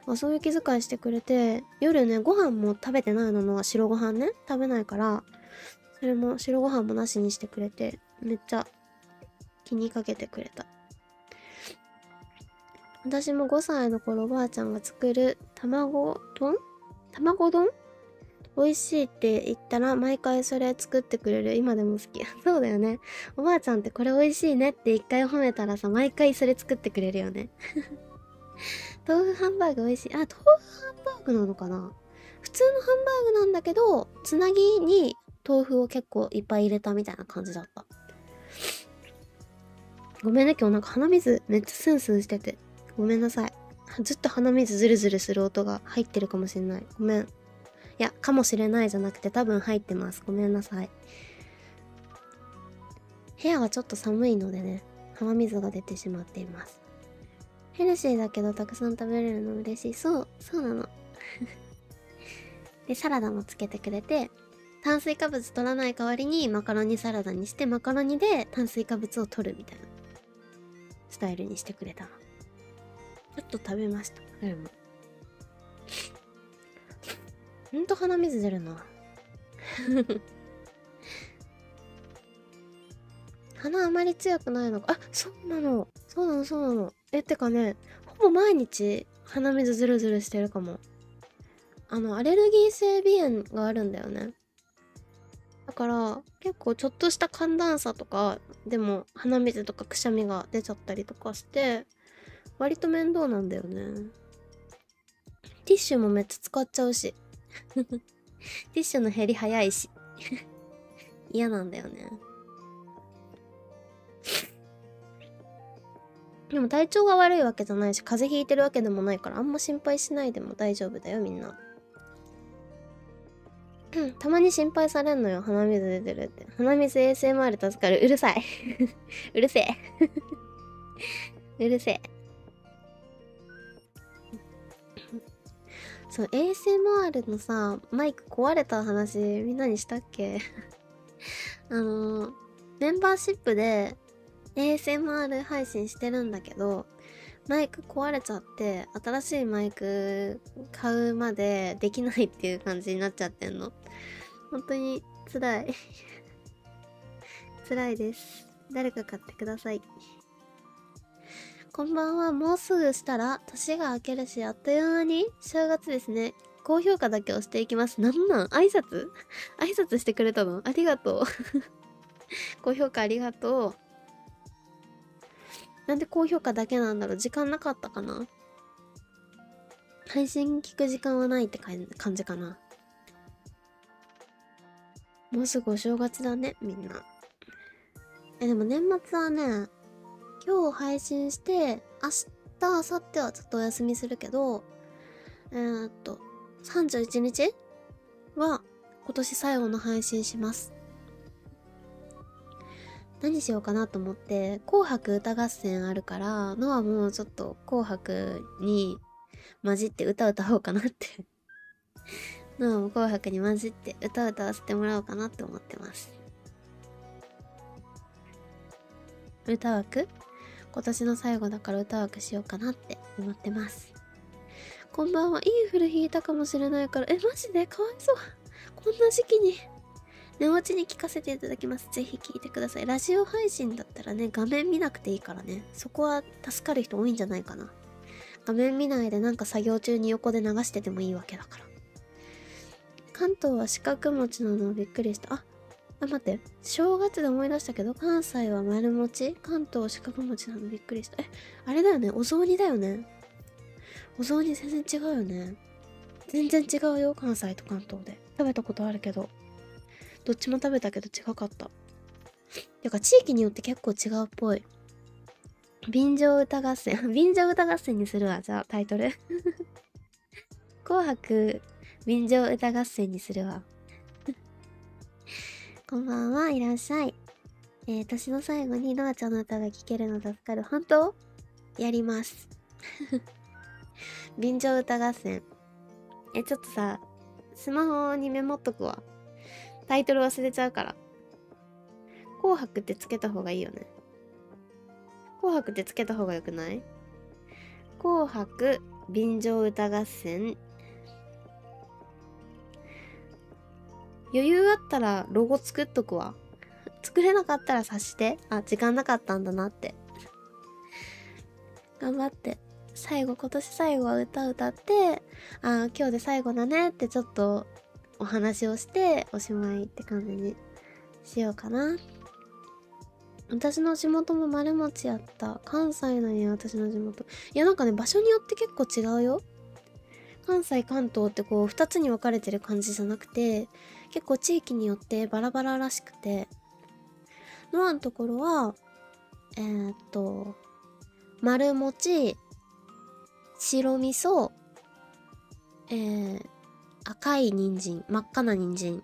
あ、そういう気遣いしてくれて、夜ね、ご飯も食べてないのは白ご飯ね、食べないから、それも白ご飯もなしにしてくれて、めっちゃ気にかけてくれた。私もごさいの頃おばあちゃんが作る卵丼卵丼美味しいって言ったら毎回それ作ってくれる。今でも好き。そうだよね。おばあちゃんってこれ美味しいねって一回褒めたらさ、毎回それ作ってくれるよね。豆腐ハンバーグ美味しい。あ、豆腐ハンバーグなのかな。普通のハンバーグなんだけど、つなぎに豆腐を結構いっぱい入れたみたいな感じだった。ごめんね、今日なんか鼻水めっちゃスンスンしてて。ごめんなさい。ずっと鼻水ズルズルする音が入ってるかもしれない。ごめん。いや、かもしれないじゃなくて多分入ってます。ごめんなさい。部屋がちょっと寒いのでね、鼻水が出てしまっています。ヘルシーだけどたくさん食べれるの嬉しい。そう、そうなの。で、サラダもつけてくれて、炭水化物取らない代わりにマカロニサラダにして、マカロニで炭水化物を取るみたいなスタイルにしてくれたの。ちょっと食べました。でも。ほんと鼻水出るな。鼻あまり強くないのか。あ、そうなの。そうなの、そうなの。え、てかね、ほぼ毎日鼻水ズルズルしてるかも。あの、アレルギー性鼻炎があるんだよね。だから、結構ちょっとした寒暖差とかでも鼻水とかくしゃみが出ちゃったりとかして、割と面倒なんだよね。ティッシュもめっちゃ使っちゃうし。ティッシュの減り早いし。嫌なんだよね。でも体調が悪いわけじゃないし、風邪ひいてるわけでもないから、あんま心配しないでも大丈夫だよ、みんな。うん、たまに心配されんのよ。鼻水出てるって。鼻水 エーエスエムアール 助かる。うるさい。うるせえ。うるせえ。そう、エーエスエムアール のさ、マイク壊れた話、みんなにしたっけあのー、メンバーシップで エーエスエムアール 配信してるんだけど、マイク壊れちゃって、新しいマイク買うまでできないっていう感じになっちゃってんの。本当に辛い。辛いです。誰か買ってください。こんばんは。もうすぐしたら年が明けるし、あっという間に正月ですね。高評価だけ押していきます。なんなん挨拶挨拶してくれたのありがとう。高評価ありがとう。なんで高評価だけなんだろう。時間なかったかな。配信聞く時間はないって感じかな。もうすぐお正月だね、みんな。え、でも年末はね、今日配信して、明日、明後日はちょっとお休みするけど、えー、っと、さんじゅういちにちは今年最後の配信します。何しようかなと思って、紅白歌合戦あるから、のはもうちょっと紅白に混じって歌歌おうかなってのはもう紅白に混じって歌歌わせてもらおうかなって思ってます。歌枠今年の最後だから歌枠しようかなって思ってます。こんばんは。インフル引いたかもしれないから、え、マジでかわいそう。こんな時期に。寝落ちに聞かせていただきます。ぜひ聞いてください。ラジオ配信だったらね、画面見なくていいからね。そこは助かる人多いんじゃないかな。画面見ないでなんか作業中に横で流しててもいいわけだから。関東は四角餅なのびっくりした。あ、あ、待って。正月で思い出したけど、関西は丸餅、関東四角餅なのびっくりした。え、あれだよね。お雑煮だよね。お雑煮全然違うよね。全然違うよ。関西と関東で。食べたことあるけど。どっちも食べたけど違かった。てか地域によって結構違うっぽい。便乗歌合戦。便乗歌合戦にするわ。じゃあタイトル。紅白便乗歌合戦にするわ。こんばんは。いらっしゃい。えー、年の最後にノアちゃんの歌が聴けるの助かる。本当？やります。便乗歌合戦。え、ちょっとさ、スマホにメモっとくわ。タイトル忘れちゃうから。紅白ってつけた方がいいよね。紅白ってつけた方がよくない？紅白便乗歌合戦。余裕あったらロゴ作っとくわ。作れなかったら察して。あ、時間なかったんだなって。頑張って。最後、今年最後は歌歌って、あ、今日で最後だねってちょっとお話をしておしまいって感じにしようかな。私の地元も丸餅やった。関西のに私の地元。いやなんかね、場所によって結構違うよ。関西関東ってこうふたつに分かれてる感じじゃなくて、結構地域によってバラバラらしくて、ノアのところはえー、っと丸餅、白味噌、えー、赤い人参、真っ赤な人参、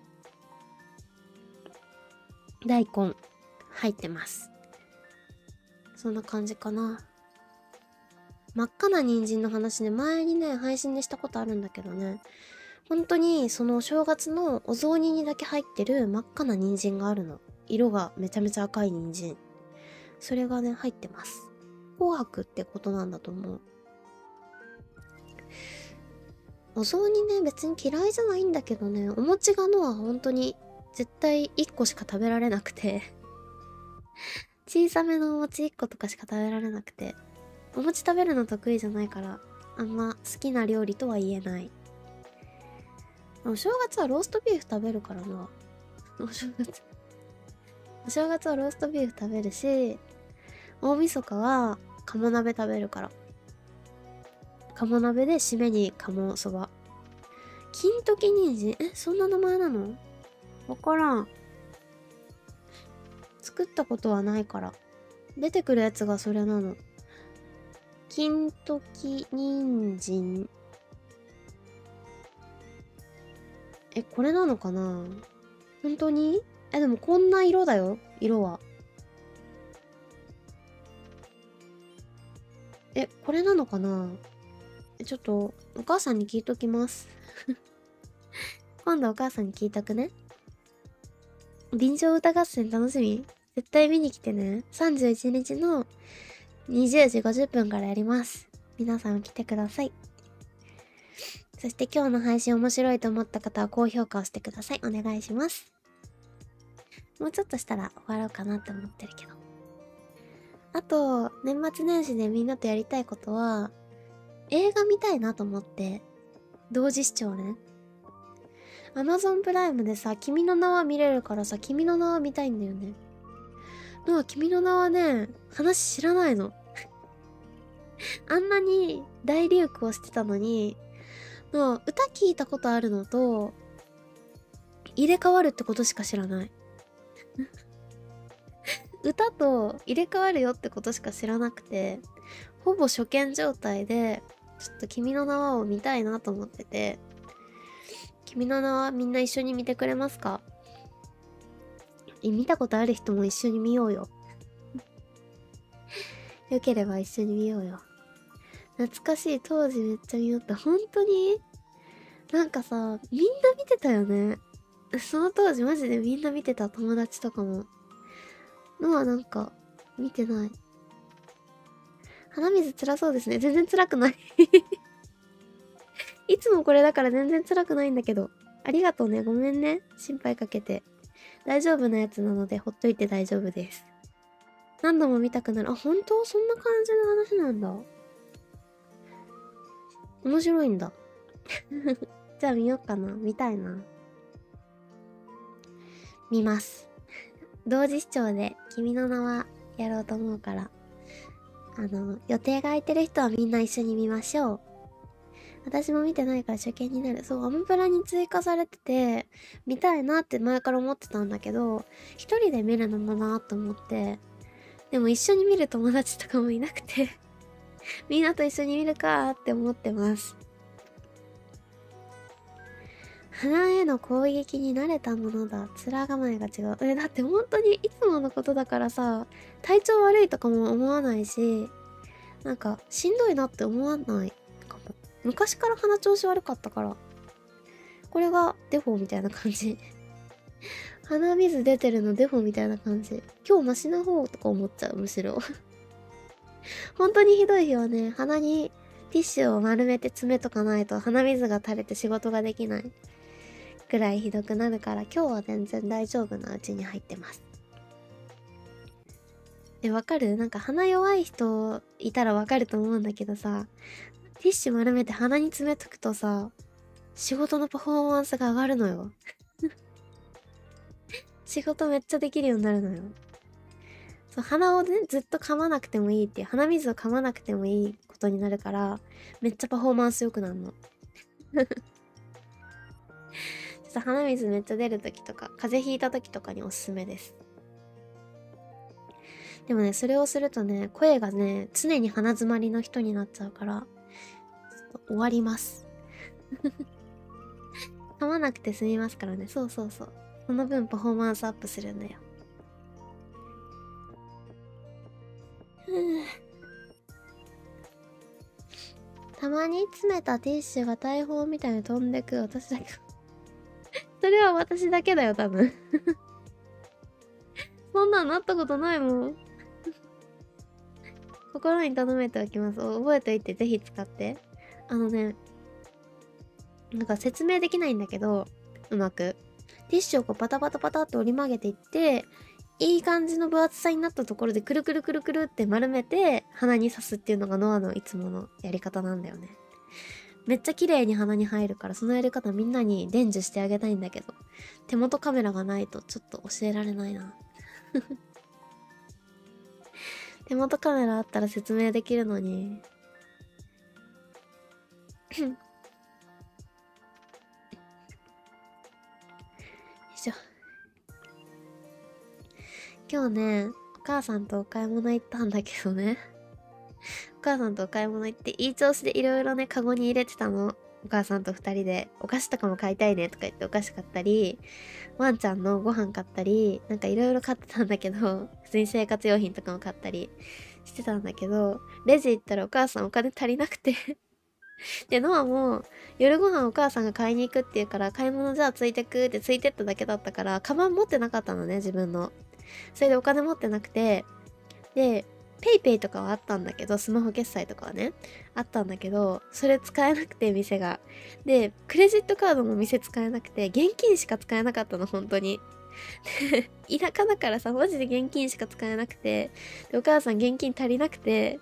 大根入ってます。そんな感じかな。真っ赤な人参の話ね、前にね配信でしたことあるんだけどね、本当にその正月のお雑煮にだけ入ってる真っ赤な人参があるの。色がめちゃめちゃ赤い人参、それがね入ってます。紅白ってことなんだと思う。お雑煮ね別に嫌いじゃないんだけどね、お餅がのは本当に絶対いっこしか食べられなくて小さめのお餅いっことかしか食べられなくて、お餅食べるの得意じゃないからあんま好きな料理とは言えない。お正月はローストビーフ食べるからな。お正月お正月はローストビーフ食べるし、大晦日は鴨鍋食べるから。鴨鍋で締めに鴨そば。金時人参、え、そんな名前なの？わからん。作ったことはないから。出てくるやつがそれなの。金時人参。え、これなのかな？本当に？え、でもこんな色だよ、色は。え、これなのかな？え、ちょっと、お母さんに聞いときます。今度お母さんに聞いとくね。便乗歌合戦楽しみ？絶対見に来てね。さんじゅういちにちのにじゅうじごじゅっぷんからやります。皆さん来てください。そして今日の配信面白いと思った方は高評価をしてください。お願いします。もうちょっとしたら終わろうかなって思ってるけど。あと、年末年始でみんなとやりたいことは、映画見たいなと思って、同時視聴ね。Amazon プライムでさ、君の名は見れるからさ、君の名は見たいんだよね。のは、君の名はね、話知らないの。あんなに大流行してたのに、の歌聞いたことあるのと、入れ替わるってことしか知らない。歌と入れ替わるよってことしか知らなくて、ほぼ初見状態で、ちょっと君の名はを見たいなと思ってて、君の名はみんな一緒に見てくれますか？見たことある人も一緒に見ようよ。よければ一緒に見ようよ。懐かしい、当時めっちゃ見よった。本当になんかさ、みんな見てたよね。その当時マジでみんな見てた、友達とかも。のはなんか、見てない。鼻水辛そうですね。全然辛くない。いつもこれだから全然辛くないんだけど。ありがとうね。ごめんね。心配かけて。大丈夫なやつなのでほっといて大丈夫です。何度も見たくなる。あ、本当？そんな感じの話なんだ。面白いんだ。じゃあ見よっかな。見たいな。見ます。同時視聴で君の名はやろうと思うから。あの、予定が空いてる人はみんな一緒に見ましょう。私も見てないから初見になる。そう、アマプラに追加されてて、見たいなって前から思ってたんだけど、一人で見るのもなーと思って、でも一緒に見る友達とかもいなくて、みんなと一緒に見るかーって思ってます。鼻への攻撃に慣れたものだ。面構えが違う。え、だって本当にいつものことだからさ、体調悪いとかも思わないし、なんかしんどいなって思わないかも。昔から鼻調子悪かったから。これがデフォみたいな感じ。鼻水出てるのデフォみたいな感じ。今日マシな方とか思っちゃう、むしろ。本当にひどい日はね、鼻にティッシュを丸めて詰めとかないと鼻水が垂れて仕事ができないくらいひどくなるから、今日は全然大丈夫なうちに入ってます。え、わかる？なんか鼻弱い人いたらわかると思うんだけどさ、ティッシュ丸めて鼻に詰めとくとさ、仕事のパフォーマンスが上がるのよ。仕事めっちゃできるようになるのよ。そう、鼻をね、ずっと噛まなくてもいいっていう、鼻水を噛まなくてもいいことになるから、めっちゃパフォーマンス良くなるの。ちょっと鼻水めっちゃ出るときとか、風邪ひいたときとかにおすすめです。でもね、それをするとね、声がね、常に鼻詰まりの人になっちゃうから、ちょっと終わります。噛まなくて済みますからね。そうそうそう。その分パフォーマンスアップするんだよ。たまに詰めたティッシュが大砲みたいに飛んでく私だけそれは私だけだよ多分そんなんなったことないもん心に留めておきます。覚えておいてぜひ使って。あのね、なんか説明できないんだけど、うまくティッシュをこうパタパタパタって折り曲げていって、いい感じの分厚さになったところでくるくるくるくるって丸めて鼻に刺すっていうのがノアのいつものやり方なんだよね。めっちゃ綺麗に鼻に入るから、そのやり方みんなに伝授してあげたいんだけど、手元カメラがないとちょっと教えられないな手元カメラあったら説明できるのによいしょ。今日ね、お母さんとお買い物行ったんだけどねお母さんとお買い物行っていい調子でいろいろねカゴに入れてたの。お母さんと二人でお菓子とかも買いたいねとか言ってお菓子買ったり、ワンちゃんのご飯買ったり、なんかいろいろ買ってたんだけど、普通に生活用品とかも買ったりしてたんだけど、レジ行ったらお母さんお金足りなくてで、ノアも夜ご飯お母さんが買いに行くっていうから、買い物じゃあついてくってついてっただけだったから、カバン持ってなかったのね、自分の。それでお金持ってなくて、で、ペイペイとかはあったんだけど、スマホ決済とかはね、あったんだけど、それ使えなくて、店が。で、クレジットカードも店使えなくて、現金しか使えなかったの、本当に。で、田舎だからさ、マジで現金しか使えなくて、で、お母さん現金足りなくて、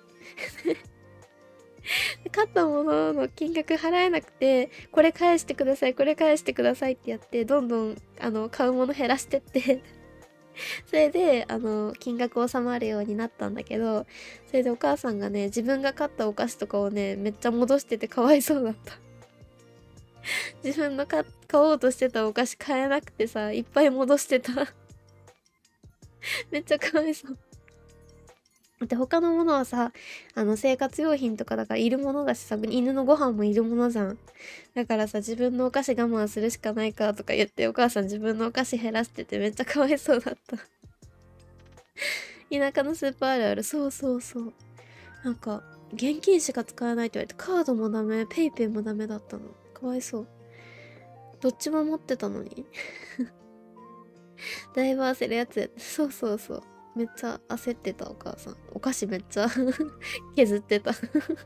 買ったものの金額払えなくて、これ返してください、これ返してくださいってやって、どんどん、あの、買うもの減らしてってそれで、あの、金額収まるようになったんだけど、それでお母さんがね、自分が買ったお菓子とかをね、めっちゃ戻しててかわいそうだった。自分の買おうとしてたお菓子買えなくてさ、いっぱい戻してた。めっちゃかわいそう。で、他のものはさ、あの、生活用品とかだからいるものだしさ、犬のご飯もいるものじゃん。だからさ、自分のお菓子我慢するしかないかとか言って、お母さん自分のお菓子減らしててめっちゃかわいそうだった。田舎のスーパーあるある、そうそうそう。なんか、現金しか使えないって言われて、カードもダメ、ペイペイもダメだったの。かわいそう。どっちも持ってたのに。だいぶ焦るやつやって。そうそうそう。めっちゃ焦ってたお母さん。お菓子めっちゃ削ってた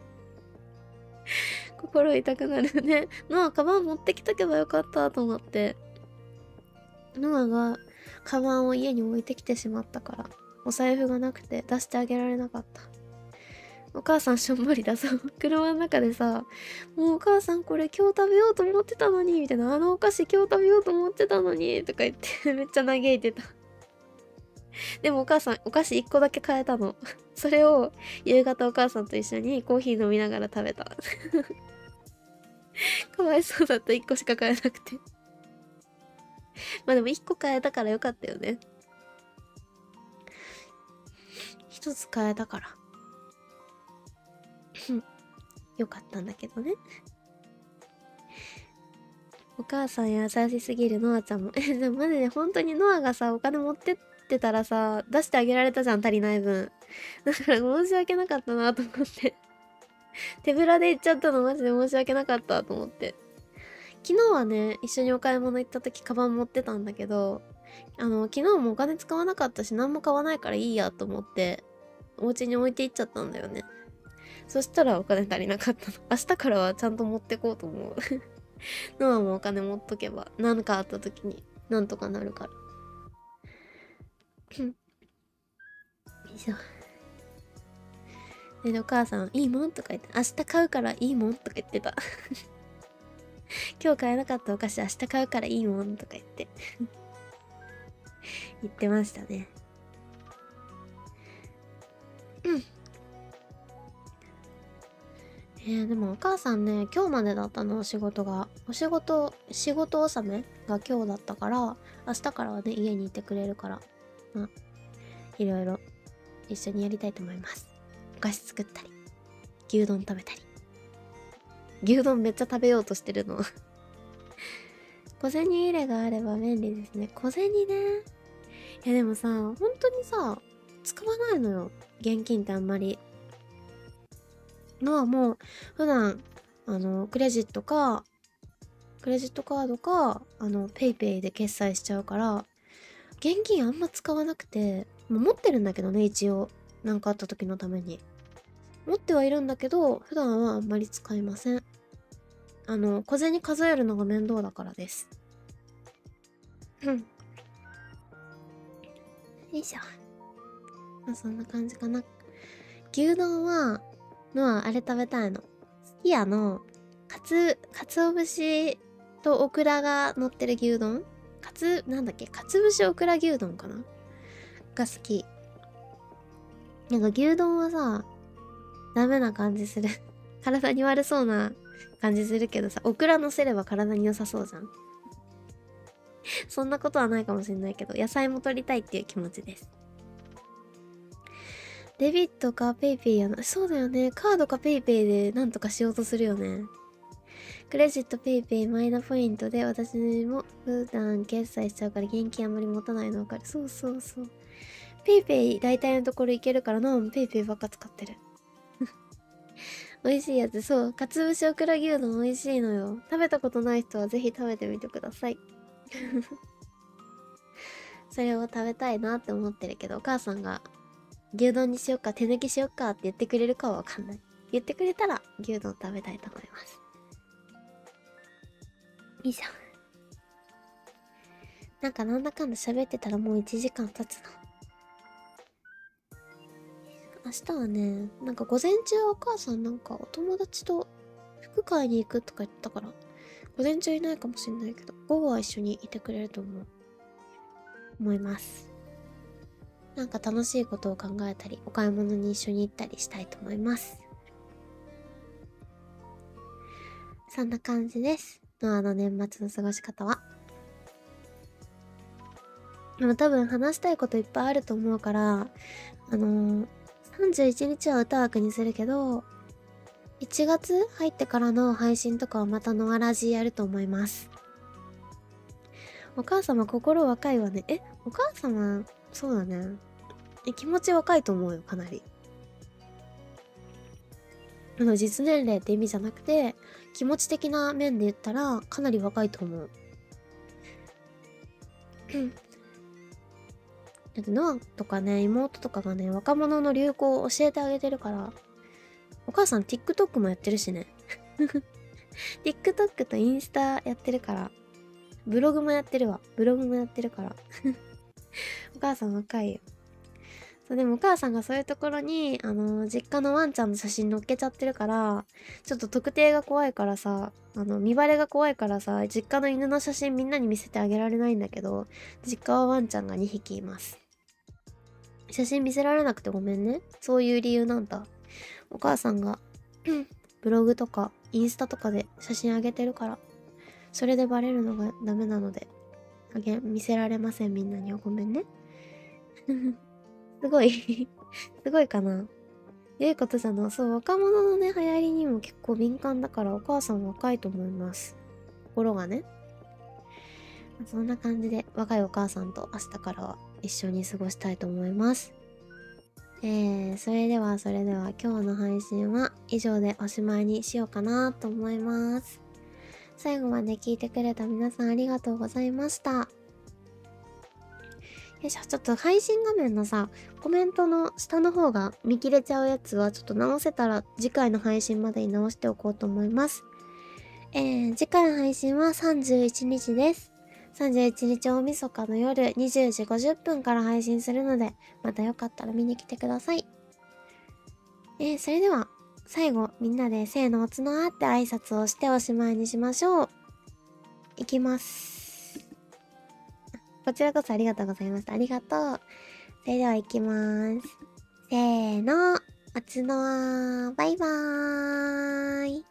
心痛くなるね。ノア、カバン持ってきとけばよかったと思って。ノアがカバンを家に置いてきてしまったから、お財布がなくて出してあげられなかった。お母さんしょんぼりだ。そう。車の中でさ、もうお母さんこれ今日食べようと思ってたのに、みたいな。あのお菓子今日食べようと思ってたのに、とか言ってめっちゃ嘆いてた。でもお母さん、お菓子いっこだけ買えたの。それを夕方お母さんと一緒にコーヒー飲みながら食べた。かわいそうだった。いっこしか買えなくて。まあでもいっこ買えたからよかったよね。ひとつ買えたから。よかったんだけどね。お母さん優しすぎるノアちゃんも。え、でもマジで本当にノアがさ、お金持ってってたらさ、出してあげられたじゃん、足りない分。だから申し訳なかったなと思って手ぶらで行っちゃったのマジで申し訳なかったと思って。昨日はね、一緒にお買い物行った時カバン持ってたんだけど、あの、昨日もお金使わなかったし何も買わないからいいやと思って、お家に置いていっちゃったんだよね。 そしたらお金足りなかったの。明日からはちゃんと持ってこうと思う。ノアもお金持っとけば、何かあった時になんとかなるから。よいしょ。で、お母さん、いいもんとか言って、明日買うからいいもんとか言ってた。今日買えなかったお菓子明日買うからいいもんとか言って。言ってましたね。うん。えー、でもお母さんね、今日までだったの、お仕事が。お仕事、仕事納めが今日だったから、明日からはね、家にいてくれるから、まあ、いろいろ一緒にやりたいと思います。お菓子作ったり、牛丼食べたり。牛丼めっちゃ食べようとしてるの。小銭入れがあれば便利ですね。小銭ね。いやでもさ、本当にさ、使わないのよ。現金ってあんまり。のはもう、普段、あの、クレジットか、クレジットカードか、あの、ペイペイで決済しちゃうから、現金あんま使わなくて、もう持ってるんだけどね、一応。なんかあった時のために。持ってはいるんだけど、普段はあんまり使いません。あの、小銭数えるのが面倒だからです。うん。よいしょ。まあ、そんな感じかな。牛丼は、のはあれ食べたいの。すき家の、かつ、かつお節とオクラが乗ってる牛丼かつ、なんだっけかつ節オクラ牛丼かなが好き。なんか牛丼はさ、ダメな感じする。体に悪そうな感じするけどさ、オクラ乗せれば体に良さそうじゃん。そんなことはないかもしれないけど、野菜も取りたいっていう気持ちです。デビットかペイペイやな。そうだよね。カードかペイペイでなんとかしようとするよね。クレジットペイペイマイナポイントで私も普段決済しちゃうから現金あんまり持たないの分かる。そうそうそう。ペイペイ大体のところいけるからな、ペイペイばっか使ってる。美味しいやつ、そう。かつぶしオクラ牛丼美味しいのよ。食べたことない人はぜひ食べてみてください。それを食べたいなって思ってるけど、お母さんが牛丼にしよっか、手抜きしよっかって言ってくれるかはわかんない。言ってくれたら牛丼食べたいと思います。よいしょ。なんかなんだかんだ喋ってたらもういちじかん経つな。明日はね、なんか午前中はお母さんなんかお友達と服買いに行くとか言ったから、午前中いないかもしんないけど、午後は一緒にいてくれると思う。思います。なんか楽しいことを考えたり、お買い物に一緒に行ったりしたいと思います。そんな感じです。ノアの年末の過ごし方は。でも多分話したいこといっぱいあると思うから、あのー、さんじゅういちにちは歌枠にするけど、いちがつ入ってからの配信とかはまたノアラジやると思います。お母様心若いわね。え、お母様、そうだね。え、気持ち若いと思うよ、かなり。あの、実年齢って意味じゃなくて、気持ち的な面で言ったら、かなり若いと思う。だってノアとかね、妹とかがね、若者の流行を教えてあげてるから、お母さん TikTok もやってるしね。TikTok とインスタやってるから、ブログもやってるわ。ブログもやってるから。お母さん若いよ。そう、でもお母さんがそういうところに、あのー、実家のワンちゃんの写真載っけちゃってるから、ちょっと特定が怖いからさ、あの、見バレが怖いからさ、実家の犬の写真みんなに見せてあげられないんだけど、実家はワンちゃんがにひきいます。写真見せられなくてごめんね。そういう理由なんだ。お母さんが、ブログとかインスタとかで写真あげてるから、それでバレるのがダメなので、あげ、見せられませんみんなにはごめんね。すごいすごいかな。良いことじゃな。そう、若者のね、流行りにも結構敏感だからお母さん若いと思います。心がね。そんな感じで若いお母さんと明日からは一緒に過ごしたいと思います。えー、それではそれでは今日の配信は以上でおしまいにしようかなと思います。最後まで聞いてくれた皆さんありがとうございました。 よいしょ、ちょっと配信画面のさ、コメントの下の方が見切れちゃうやつはちょっと直せたら次回の配信までに直しておこうと思います。えー、次回の配信はさんじゅういちにちです。さんじゅういちにち大晦日の夜にじゅうじごじゅっぷんから配信するので、またよかったら見に来てください。えー、それでは、最後、みんなでせーのおつのあって挨拶をしておしまいにしましょう。いきます。こちらこそありがとうございました。ありがとう。それでは行きまーす。せーの、おつのー、バイバーイ。